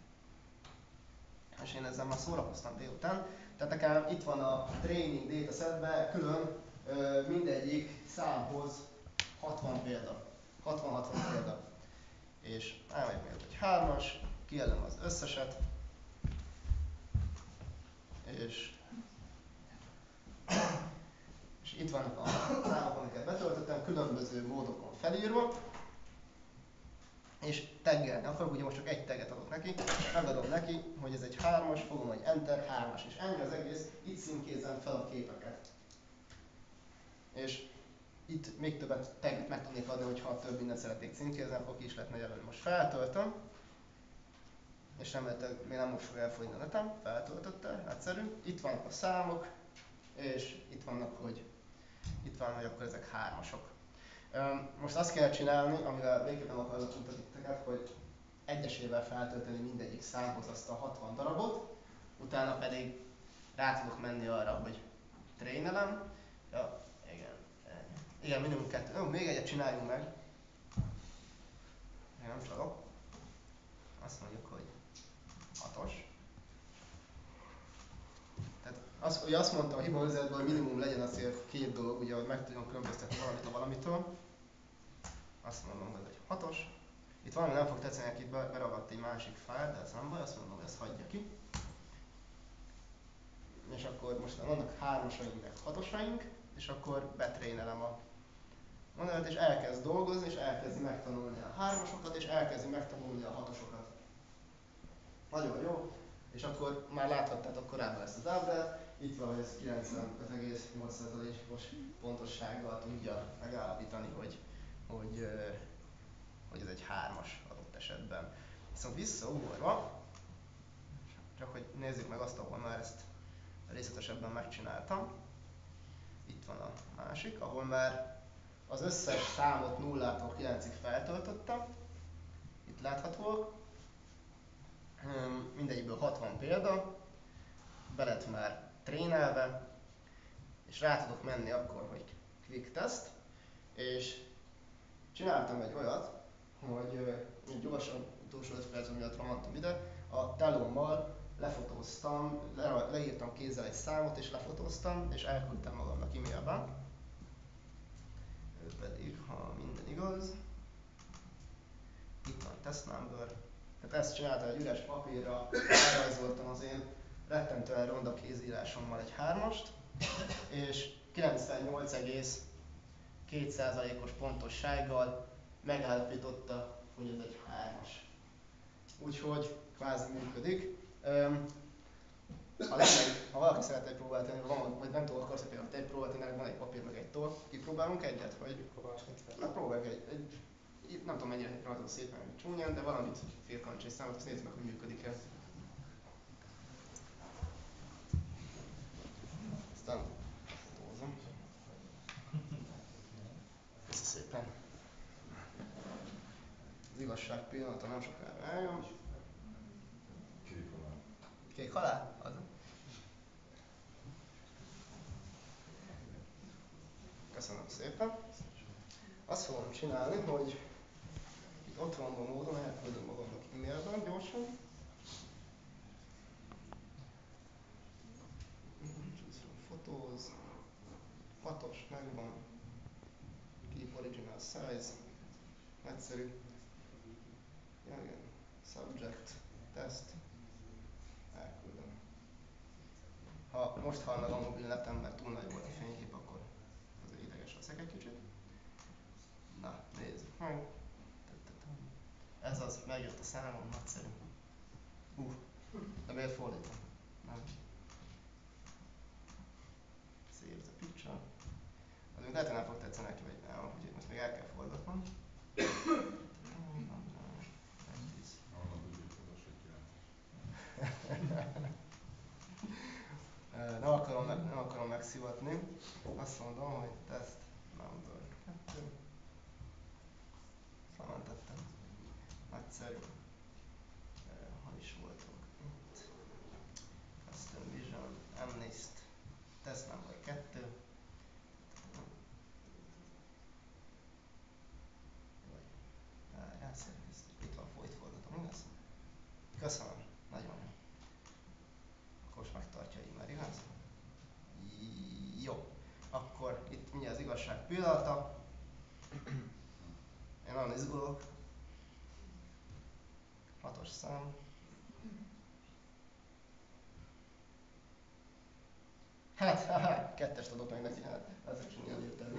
és én ezzel már szórakoztam délután. Tehát nekem itt van a training datasetben külön ö, mindegyik számhoz hatvan példa. hatvan-hatvan példa. És elmegyek még egy hármas, kijelölöm az összeset, és, és itt vannak a számok, amiket betöltöttem, különböző módokon felírva, és taggelni akarok, ugye most csak egy tagget adok neki, megadom neki, hogy ez egy hármas, fogom, hogy enter, hármas, és ennyi az egész, itt címkézem fel a képeket. És itt még többet tagget meg tudnék adni, hogyha több mindent szeretnék címkézni, akkor ki is lehetne jelölni. Most feltöltöm, és remélhetőleg még nem most fog elfogyni a netem, feltöltötte, egyszerű. Itt vannak a számok, és itt vannak, hogy itt van, hogy akkor ezek hármasok. Most azt kell csinálni, amivel végképpen akarok mutatni titeket, hogy egyesével feltölteni mindegyik számhoz azt a hatvan darabot, utána pedig rá tudok menni arra, hogy trénelem. Ja, igen, igen, minimum kettő. Jó, még egyet csináljunk meg. Én nem csalok. Azt mondjuk, hogy hatos. Tehát az, ugye azt mondtam a hibaüzenetben, hogy minimum legyen azért két dolog, ugye, hogy meg tudjon különböztetni valamit a valamitől. Azt mondom, hogy ez egy hatos. Itt valami nem fog tetszeni, hogy itt beragadt egy másik fájl, de ez nem baj, azt mondom, hogy ezt hagyja ki. És akkor most vannak hármasaink, meg hatosaink, és akkor betrénelem a modellt, és elkezd dolgozni, és elkezdi megtanulni a hármasokat, és elkezdi megtanulni a hatosokat. Nagyon jó, és akkor már láthattátok korábban ezt az ábrát, itt van, hogy ez kilencvenöt egész nyolc százalékos pontossággal tudja megállapítani, hogy, hogy, hogy ez egy hármas adott esetben. Viszont visszaugorva, csak hogy nézzük meg azt, ahol már ezt részletesebben megcsináltam. Itt van a másik, ahol már az összes számot nullától kilencig feltöltöttem. Itt láthatóak. Mindegyikből hatvan példa. Be lett már trénelve. És rá tudok menni akkor, hogy quick test. És csináltam egy olyat, hogy gyorsan, utolsó öt perc miatt rohantam ide, a telommal lefotóztam, le, leírtam kézzel egy számot és lefotóztam, és elküldtem magamnak e-mailben. Ő pedig, ha minden igaz, itt van test number. Tehát ezt csináltam egy üres papírra, elrajzoltam az én rettentően ronda kézírásommal egy hármast, és kilencvennyolc egész két százalékos pontossággal megállapította, hogy ez egy hármas. Úgyhogy kvázi működik. Ha, lenne, ha valaki szeret egy próbát tenni, van, vagy nem tudom, akarsz például egy próbát tenni, van egy papír meg egy toll, kipróbálunk egyet? Vagy hát próbáljuk egy, egy, itt nem tudom mennyire rajzol szépen, vagy csúnyán, de valamit firkancs és számot, azt nézzük meg, hogy működik-e. Aztán fotózom. Köszi szépen. Az igazság pillanata nem sokára eljön. Kék halál. Kék halál? Az. Köszönöm szépen. Azt fogom csinálni, hogy itt otthonban módon elküldöm magamnak e-mailben gyorsan. Photos, hatos, megvan. Keep original size. Egyszerű. Ja, igen. Subject, test. Elküldöm. Ha most hal meg a mobilnetem, mert túl nagy volt a fénykép, akkor azért ideges leszek egy kicsit. Na, nézzük meg. Ez az, megjött a számom, nagyszerű. Uh, de miért fordítom? Nem. Save the picture. Az még lehet, hogy nem fog tetszeni neki, vagy nem, úgyhogy most még el kell forgatnom. Honnan tudjuk, hogy a Nem akarom, meg, nem akarom megszivatni. Azt mondom, hogy test number kettő. Felmentettem. Nagyszerű. Hol is voltunk? Itt. Custom Vision, Amnist. Test number kettő. Várjál, szerintem itt van, folyt forgatom, igaz? Köszönöm, nagyon jó. Akkor most megtartja e-mail, igaz? Jó. Akkor itt mindjárt az igazság pillanata. Én nagyon izgulok. Hatos szám. Hát, haha, kettest adok meg neki, hát ez is nagyon értelmű.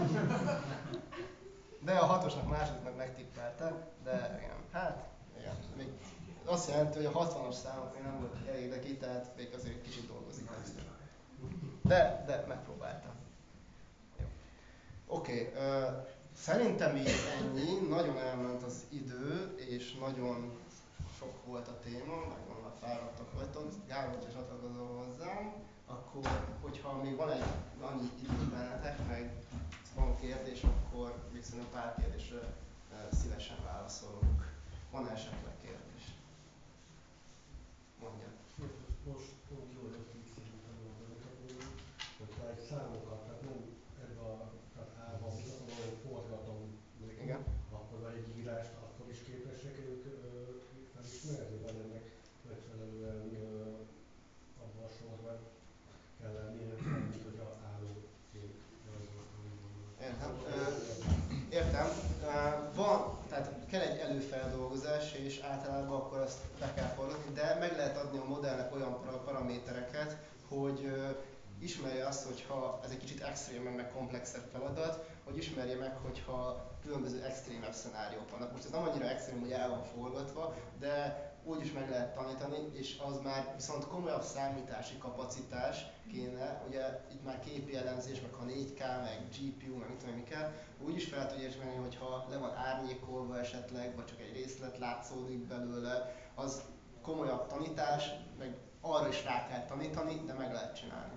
De a hatosnak másodiknak megtippelte, de igen, hát, igen. Még azt jelenti, hogy a hatvanas számok még nem volt elég neki, tehát még azért kicsit dolgozik rajta. De, de megpróbáltam. Jó. Oké, okay, uh, szerintem így ennyi, nagyon elment az idő, és nagyon sok volt a téma, meg van fáradtak vagytok, Gábor, hogyha csatlakozol hozzám, akkor, hogyha még van egy annyi idő bennetek, meg van kérdés, akkor még szerintem pár kérdésre uh, szívesen válaszolunk. Van esetleg kérdés? Mondja. Most pont jól jöttünk szerintem a bemutatón, hogyha egy számokat, tehát nem ebbe a, tehát állva valami forgatom neki, Igen. akkor vagy egy írást, akkor is képesek ők felismerni, vagy ennek megfelelően ö, abban a sorban kell lennie, mint hogyha állóként rajzoltam volna. Értem. Értem. Van, tehát kell egy előfeldolgozás, és általában akkor azt be kell forgatni, de meg lehet adni a modellnek olyan paramétereket, hogy ismerje azt, hogyha ez egy kicsit extrémebb, meg komplexebb feladat, hogy ismerje meg, hogyha különböző extrémebb szenáriók vannak. Most ez nem annyira extrém, hogy el van forgatva, de úgy is meg lehet tanítani, és az már viszont komolyabb számítási kapacitás kéne, ugye itt már képi elemzés, meg ha négy ká, meg gé pé u, meg mit tudom mi kell, úgy is fel tudja ismerni, hogyha le van árnyékolva esetleg, vagy csak egy részlet látszódik belőle, az komolyabb tanítás, meg arra is rá kell tanítani, de meg lehet csinálni.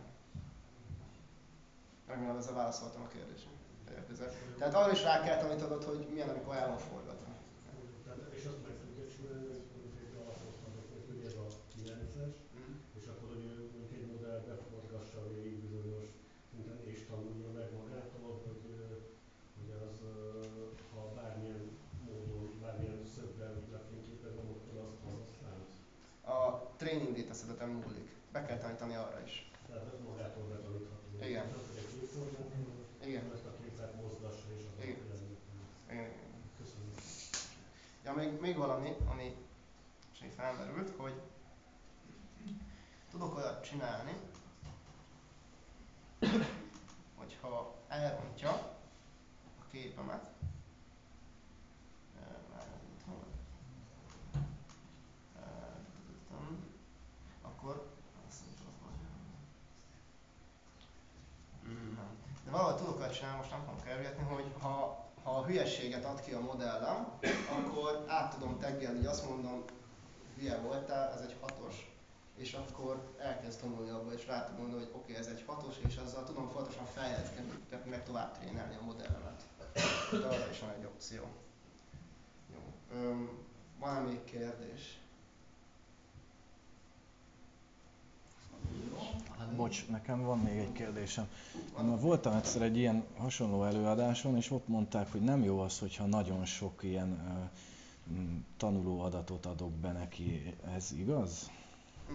Remélem ezzel válaszoltam a kérdésre. Tehát arra is rá kell tanítanod, hogy milyen, amikor el van forgatva. És azt meg tudja csinálni, hogy mondjuk egy alapot adok neki, hogy ez a kilences, mm. és akkor, hogy ő mondjuk egy modell beforgassa végig bizonyos szinten, és tanulja meg magától, hogy, hogy az, ha bármilyen módon, bármilyen szögben lefényképezem, akkor az az a szám. A training dataszeteten múlik. Be kell tanítani arra is. Tehát ez magától betanítható. Igen. Nem, hogy egy képformátumot, igen. ezt a képet mozgassa és az igen. igen. Köszönöm. Ja, még, még valami, ami és még felmerült, hogy tudok olyat csinálni, hogyha elrontja a képemet, akkor azt csinálni, most nem fogom kerülgetni, hogy ha, ha a hülyességet ad ki a modellem, akkor át tudom taggelni, hogy azt mondom, hülye voltál, ez egy hatos, és akkor elkezd tanulni abba, és rá tudom mondani, hogy oké, okay, ez egy hatos, és azzal tudom folyamatosan fejleszteni, tehát meg tovább trénelni a modellemet. De arra is van egy opció. Jó. Öm, van-e még kérdés? Bocs, nekem van még egy kérdésem. Voltam egyszer egy ilyen hasonló előadáson, és ott mondták, hogy nem jó az, hogyha nagyon sok ilyen uh, tanuló adatot adok be neki. Ez igaz? Mm.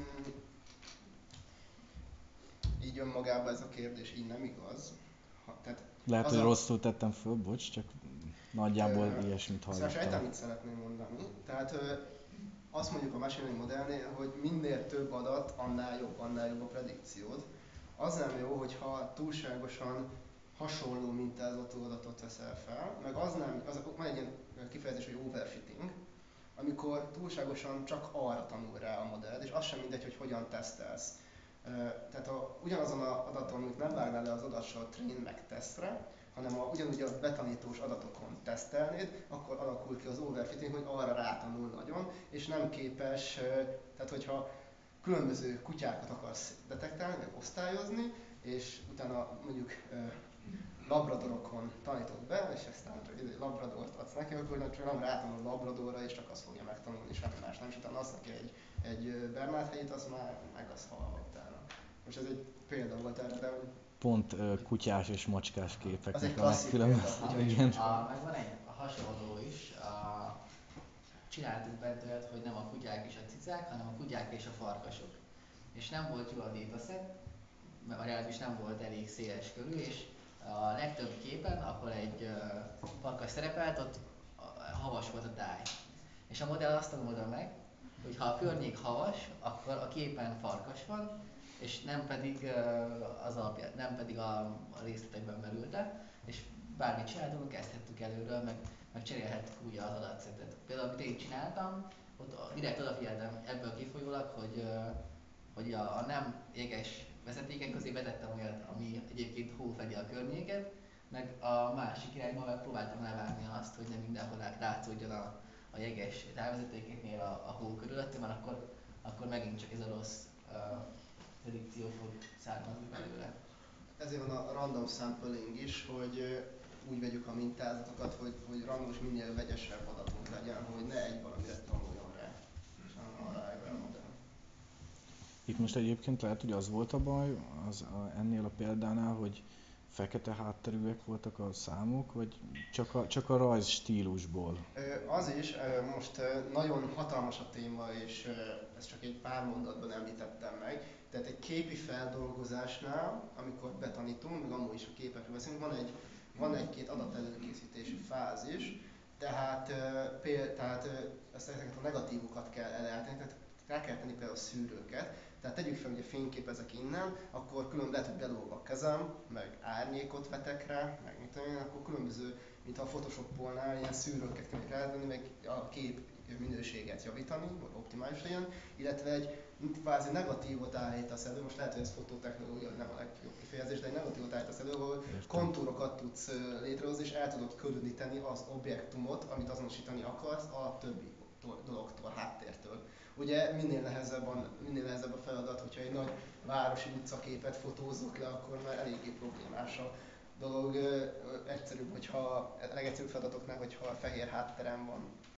Így önmagában ez a kérdés így nem igaz. Ha, tehát Lehet, hogy a... rosszul tettem föl, bocs, csak nagyjából ö, ilyesmit hallottam. Szóval sejtem, mit szeretném mondani. Tehát ö, azt mondjuk a machine learning modellnél, hogy minél több adat, annál jobb, annál jobb a predikciód. Az nem jó, hogyha túlságosan hasonló mintázatú adatot veszel fel, meg az nem, az, van egy ilyen kifejezés, hogy overfitting, amikor túlságosan csak arra tanul rá a modell, és az sem mindegy, hogy hogyan tesztelsz. Tehát ha ugyanazon az adaton, amit nem vágnál le az adatsor train meg tesztre, hanem ha ugyanúgy a betanítós adatokon tesztelnéd, akkor alakul ki az overfitting, hogy arra rátanul nagyon, és nem képes, tehát hogyha különböző kutyákat akarsz detektálni, meg osztályozni, és utána mondjuk labradorokon tanítod be, és aztán labradort adsz neki, akkor nem rátanul labradorra, és csak azt fogja megtanulni, semmi más nem, és utána azt neki egy, egy Bernát helyét, az már meg az halva utána. Most ez egy példa volt erre, de hogy... Pont uh, kutyás és macskás képek. Az egy klasszik példa. Igen. A, meg van egy hasonló is, a, csináltunk bent olyat, hogy nem a kutyák és a cicák, hanem a kutyák és a farkasok. És nem volt jó a dataset, mert legalábbis nem volt elég széles körül, és a legtöbb képen, ahol egy uh, farkas szerepelt, ott uh, havas volt a táj. És a modell azt tanulta meg, hogy ha a környék havas, akkor a képen farkas van, és nem pedig uh, az alapján, nem pedig a, a részletekben merülte, és bármit csináltunk, kezdhettük előről, meg, meg cserélhettük úgy az adatszetet. Például, amit én csináltam, ott direkt odafigyeltem ebből kifolyólag, hogy, uh, hogy a, a nem éges vezetékek közé vetettem olyat, ami egyébként hó fedi a környéket, meg a másik irányban meg próbáltam levágni azt, hogy nem mindenhol látszódjon a, a jeges távvezetékeknél a, a hó körülötte, mert akkor, akkor megint csak ez a rossz uh, predikció fog származni belőle. Ezért van a random sampling is, hogy úgy vegyük a mintázatokat, hogy, hogy random és minél vegyesebb adatunk legyen, hogy ne egy valamire tanuljon rá, és nem arra áll rá a modell. Itt most egyébként lehet, hogy az volt a baj az a, ennél a példánál, hogy fekete hátterűek voltak a számok, vagy csak a, csak a rajz stílusból? Az is, most nagyon hatalmas a téma, és ezt csak egy pár mondatban említettem meg. Tehát egy képi feldolgozásnál, amikor betanítunk, meg amúgy is a képekről beszélünk, van egy, van egy-két adatelőkészítési fázis, tehát, péld, tehát ezeket a negatívokat kell elállítani, tehát rá kell tenni például a szűrőket. Tehát tegyük fel, hogy a fényképezek innen, akkor külön lehet, hogy bedolgok a kezem, meg árnyékot vetek rá, meg mit tudom én, akkor különböző, mintha a Photoshopolnál ilyen szűrőket kell ráadni, meg a kép minőséget javítani, vagy optimális legyen, illetve egy kvázi negatívot állítasz elő, most lehet, hogy ez fototechnológia nem a legjobb kifejezés, de egy negatívot állítasz elő, ahol kontúrokat tudsz létrehozni, és el tudod különíteni az objektumot, amit azonosítani akarsz a többi dologtól, háttértől. Ugye minél nehezebb, a, minél nehezebb a feladat, hogyha egy nagy városi utcaképet fotózzuk le, akkor már eléggé problémás a dolog. Egyszerűbb, hogyha a legegyszerűbb feladatoknál, hogyha a fehér hátterem van.